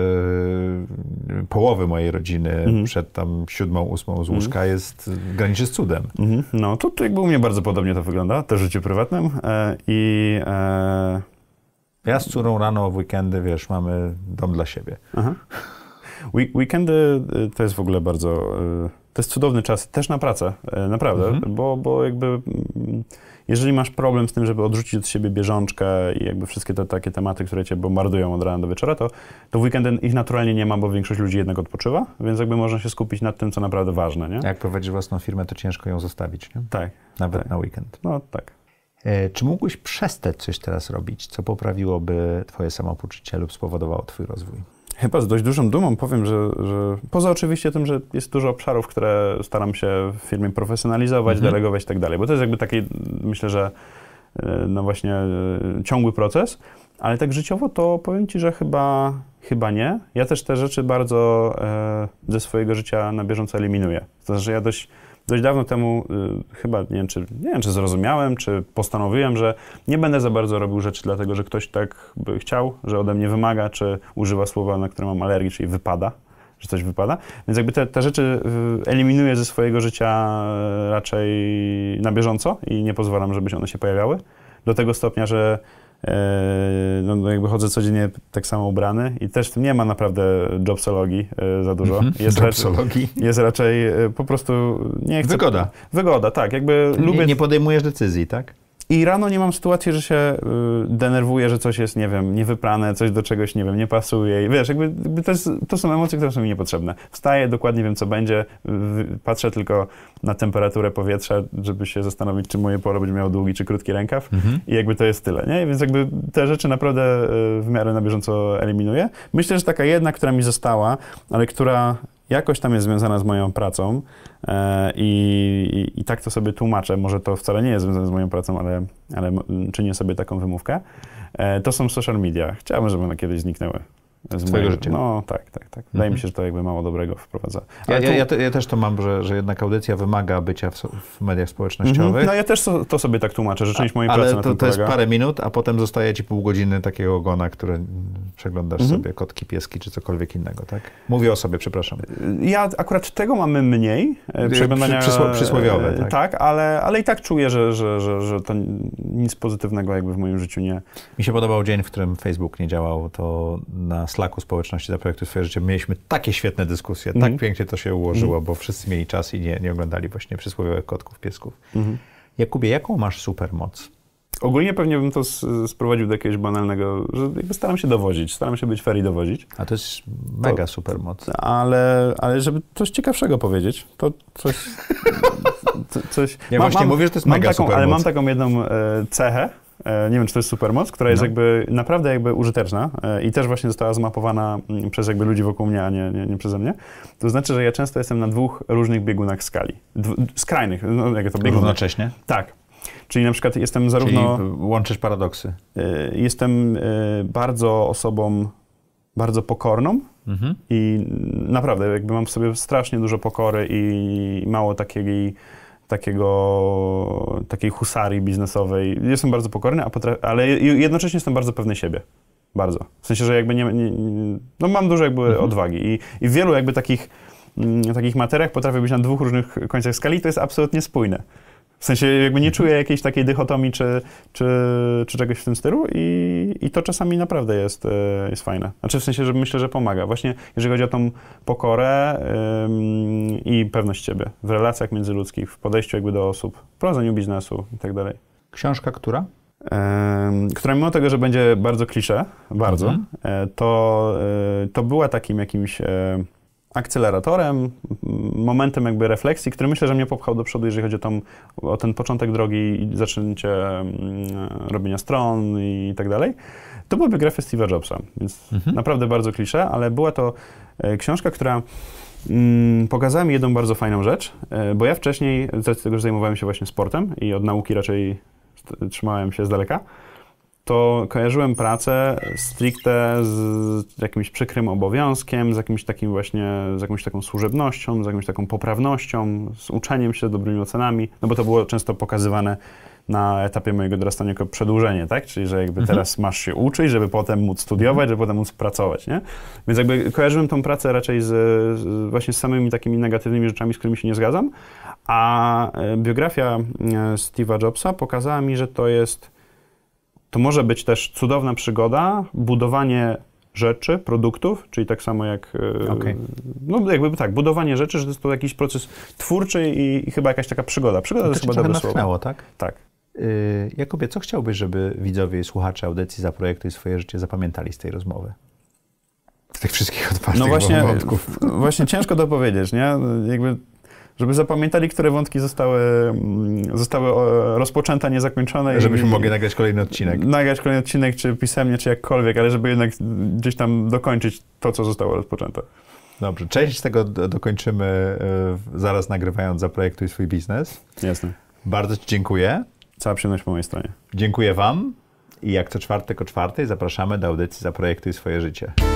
y, połowy mojej rodziny mm. przed tam siódmą, ósmą z łóżka mm. jest graniczy z cudem. Mm. No, to, to jakby u mnie bardzo podobnie to wygląda, też w życiu prywatnym e, i... E... Ja z córą rano w weekendy, wiesz, mamy dom dla siebie. Aha. Weekendy to jest w ogóle bardzo... To jest cudowny czas też na pracę, naprawdę, mm-hmm. bo, bo jakby... Jeżeli masz problem z tym, żeby odrzucić od siebie bieżączkę i jakby wszystkie te takie tematy, które cię bombardują od rana do wieczora, to, to w weekendy ich naturalnie nie ma, bo większość ludzi jednak odpoczywa, więc jakby można się skupić nad tym, co naprawdę ważne, nie? Jak prowadzisz własną firmę, to ciężko ją zostawić, nie? Tak. Nawet tak. na weekend. No tak. E, czy mógłbyś przestać coś teraz robić, co poprawiłoby twoje samopoczucie lub spowodowało twój rozwój? Chyba z dość dużą dumą powiem, że, że poza oczywiście tym, że jest dużo obszarów, które staram się w firmie profesjonalizować, mhm. delegować i tak dalej, bo to jest jakby taki, myślę, że no właśnie ciągły proces, ale tak życiowo to powiem ci, że chyba, chyba nie. Ja też te rzeczy bardzo e, ze swojego życia na bieżąco eliminuję. To znaczy, że ja dość Dość dawno temu y, chyba, nie wiem, czy, nie wiem, czy zrozumiałem, czy postanowiłem, że nie będę za bardzo robił rzeczy dlatego, że ktoś tak by chciał, że ode mnie wymaga, czy używa słowa, na które mam alergię, czyli wypada, że coś wypada. Więc jakby te, te rzeczy y, eliminuję ze swojego życia y, raczej na bieżąco i nie pozwalam, żeby się one się pojawiały. Do tego stopnia, że No, no jakby chodzę codziennie tak samo ubrany i też w tym nie ma naprawdę jobsologii za dużo. Mm-hmm. Jest, jobsologii. Raczej, jest raczej po prostu nie chcę... Wygoda. Wygoda, tak. Jakby nie, lubię... nie podejmujesz decyzji, tak? I rano nie mam sytuacji, że się y, denerwuję, że coś jest, nie wiem, niewyprane, coś do czegoś, nie wiem, nie pasuje. I wiesz, jakby, jakby to, jest, to są emocje, które są mi niepotrzebne. Wstaję, dokładnie wiem, co będzie, y, patrzę tylko na temperaturę powietrza, żeby się zastanowić, czy moje polo będzie miało długi, czy krótki rękaw. Mhm. I jakby to jest tyle, nie? Więc jakby te rzeczy naprawdę y, w miarę na bieżąco eliminuję. Myślę, że taka jedna, która mi została, ale która jakoś tam jest związana z moją pracą e, i, i, i tak to sobie tłumaczę, może to wcale nie jest związane z moją pracą, ale, ale czynię sobie taką wymówkę, e, to są social media. Chciałbym, żeby one kiedyś zniknęły. z twojego życia. No tak, tak, tak. Wydaje mhm. mi się, że to jakby mało dobrego wprowadza. Ja, tu... ja, ja, te, ja też to mam, że, że jednak audycja wymaga bycia w, w mediach społecznościowych. Mhm. No ja też to, to sobie tak tłumaczę, że część mojej ale pracy na to, tym to jest polega. parę minut, a potem zostaje ci pół godziny takiego ogona, które przeglądasz mhm. sobie, kotki, pieski czy cokolwiek innego, tak? Mówię o sobie, przepraszam. Ja akurat tego mamy mniej, przeglądania Przysło, przysłowiowe, tak, tak ale, ale i tak czuję, że, że, że, że to nic pozytywnego jakby w moim życiu nie... Mi się podobał dzień, w którym Facebook nie działał, to na Slacku społeczności Zaprojektuj swoje życie mieliśmy takie świetne dyskusje, mm. tak pięknie to się ułożyło, mm. bo wszyscy mieli czas i nie, nie oglądali właśnie przysłowiowych kotków, piesków. Mm. Jakubie, jaką masz supermoc? Ogólnie pewnie bym to sprowadził do jakiegoś banalnego, że jakby staram się dowodzić, staram się być fair i dowodzić. A to jest mega to, supermoc. Ale, ale żeby coś ciekawszego powiedzieć, to coś... to, coś ja mam, właśnie mam, mówię, że to jest mam mega taką, supermoc. Ale mam taką jedną e, cechę, e, nie wiem, czy to jest supermoc, która jest no. jakby naprawdę jakby użyteczna e, i też właśnie została zmapowana m, przez jakby ludzi wokół mnie, a nie, nie, nie przeze mnie. To znaczy, że ja często jestem na dwóch różnych biegunach skali. Dw, skrajnych. No, jak to biegunek. Równocześnie? Tak. Czyli na przykład jestem zarówno... Czyli łączysz paradoksy. Y, jestem y, bardzo osobą bardzo pokorną mhm. i naprawdę jakby mam w sobie strasznie dużo pokory i mało takiej, takiego, takiej husarii biznesowej. Jestem bardzo pokorny, a potraf- ale jednocześnie jestem bardzo pewny siebie. Bardzo. W sensie, że jakby nie... nie no mam dużo jakby mhm. odwagi i, i w wielu jakby takich, m, takich materiach potrafię być na dwóch różnych końcach skali i to jest absolutnie spójne. W sensie jakby nie czuję jakiejś takiej dychotomii czy, czy, czy czegoś w tym stylu i, i to czasami naprawdę jest, jest fajne. Znaczy w sensie, że myślę, że pomaga. Właśnie jeżeli chodzi o tą pokorę ym, i pewność siebie w relacjach międzyludzkich, w podejściu jakby do osób, w prowadzeniu biznesu i tak dalej. Książka która? Ym, która mimo tego, że będzie bardzo klisze, bardzo, mhm. y, to, y, to była takim jakimś... Y, akceleratorem, momentem jakby refleksji, który myślę, że mnie popchał do przodu, jeżeli chodzi o, tą, o ten początek drogi i zaczęcie mm, robienia stron i tak dalej. To była biografia Steve'a Jobsa, więc mhm. naprawdę bardzo klisze, ale była to e, książka, która mm, pokazała mi jedną bardzo fajną rzecz, e, bo ja wcześniej, z racji tego, że zajmowałem się właśnie sportem i od nauki raczej trzymałem się z daleka, to kojarzyłem pracę stricte z jakimś przykrym obowiązkiem, z jakimś takim właśnie, z jakąś taką służebnością, z jakąś taką poprawnością, z uczeniem się, dobrymi ocenami, no bo to było często pokazywane na etapie mojego dorastania jako przedłużenie, tak? Czyli, że jakby mhm. teraz masz się uczyć, żeby potem móc studiować, mhm. żeby potem móc pracować, nie? Więc jakby kojarzyłem tą pracę raczej z, z właśnie z samymi takimi negatywnymi rzeczami, z którymi się nie zgadzam, a biografia Steve'a Jobsa pokazała mi, że to jest To może być też cudowna przygoda, budowanie rzeczy, produktów, czyli tak samo jak, okay. no jakby tak, budowanie rzeczy, że to jest to jakiś proces twórczy i, i chyba jakaś taka przygoda. Przygoda no to, to jest chyba dobre słowo. Tak? Tak. Yy, Jakubie, co chciałbyś, żeby widzowie i słuchacze audycji Zaprojektuj swoje życie zapamiętali z tej rozmowy? Z tych wszystkich otwartych no właśnie, wątków. Właśnie ciężko to powiedzieć, nie? Jakby żeby zapamiętali, które wątki zostały, zostały rozpoczęte, niezakończone. Żebyśmy i, mogli nagrać kolejny odcinek. Nagrać kolejny odcinek, czy pisemnie, czy jakkolwiek, ale żeby jednak gdzieś tam dokończyć to, co zostało rozpoczęte. Dobrze. Część z tego dokończymy zaraz nagrywając Zaprojektuj swój biznes. Jasne. Bardzo ci dziękuję. Cała przyjemność po mojej stronie. Dziękuję wam i jak co czwartek o czwartej zapraszamy do audycji Zaprojektuj swoje życie.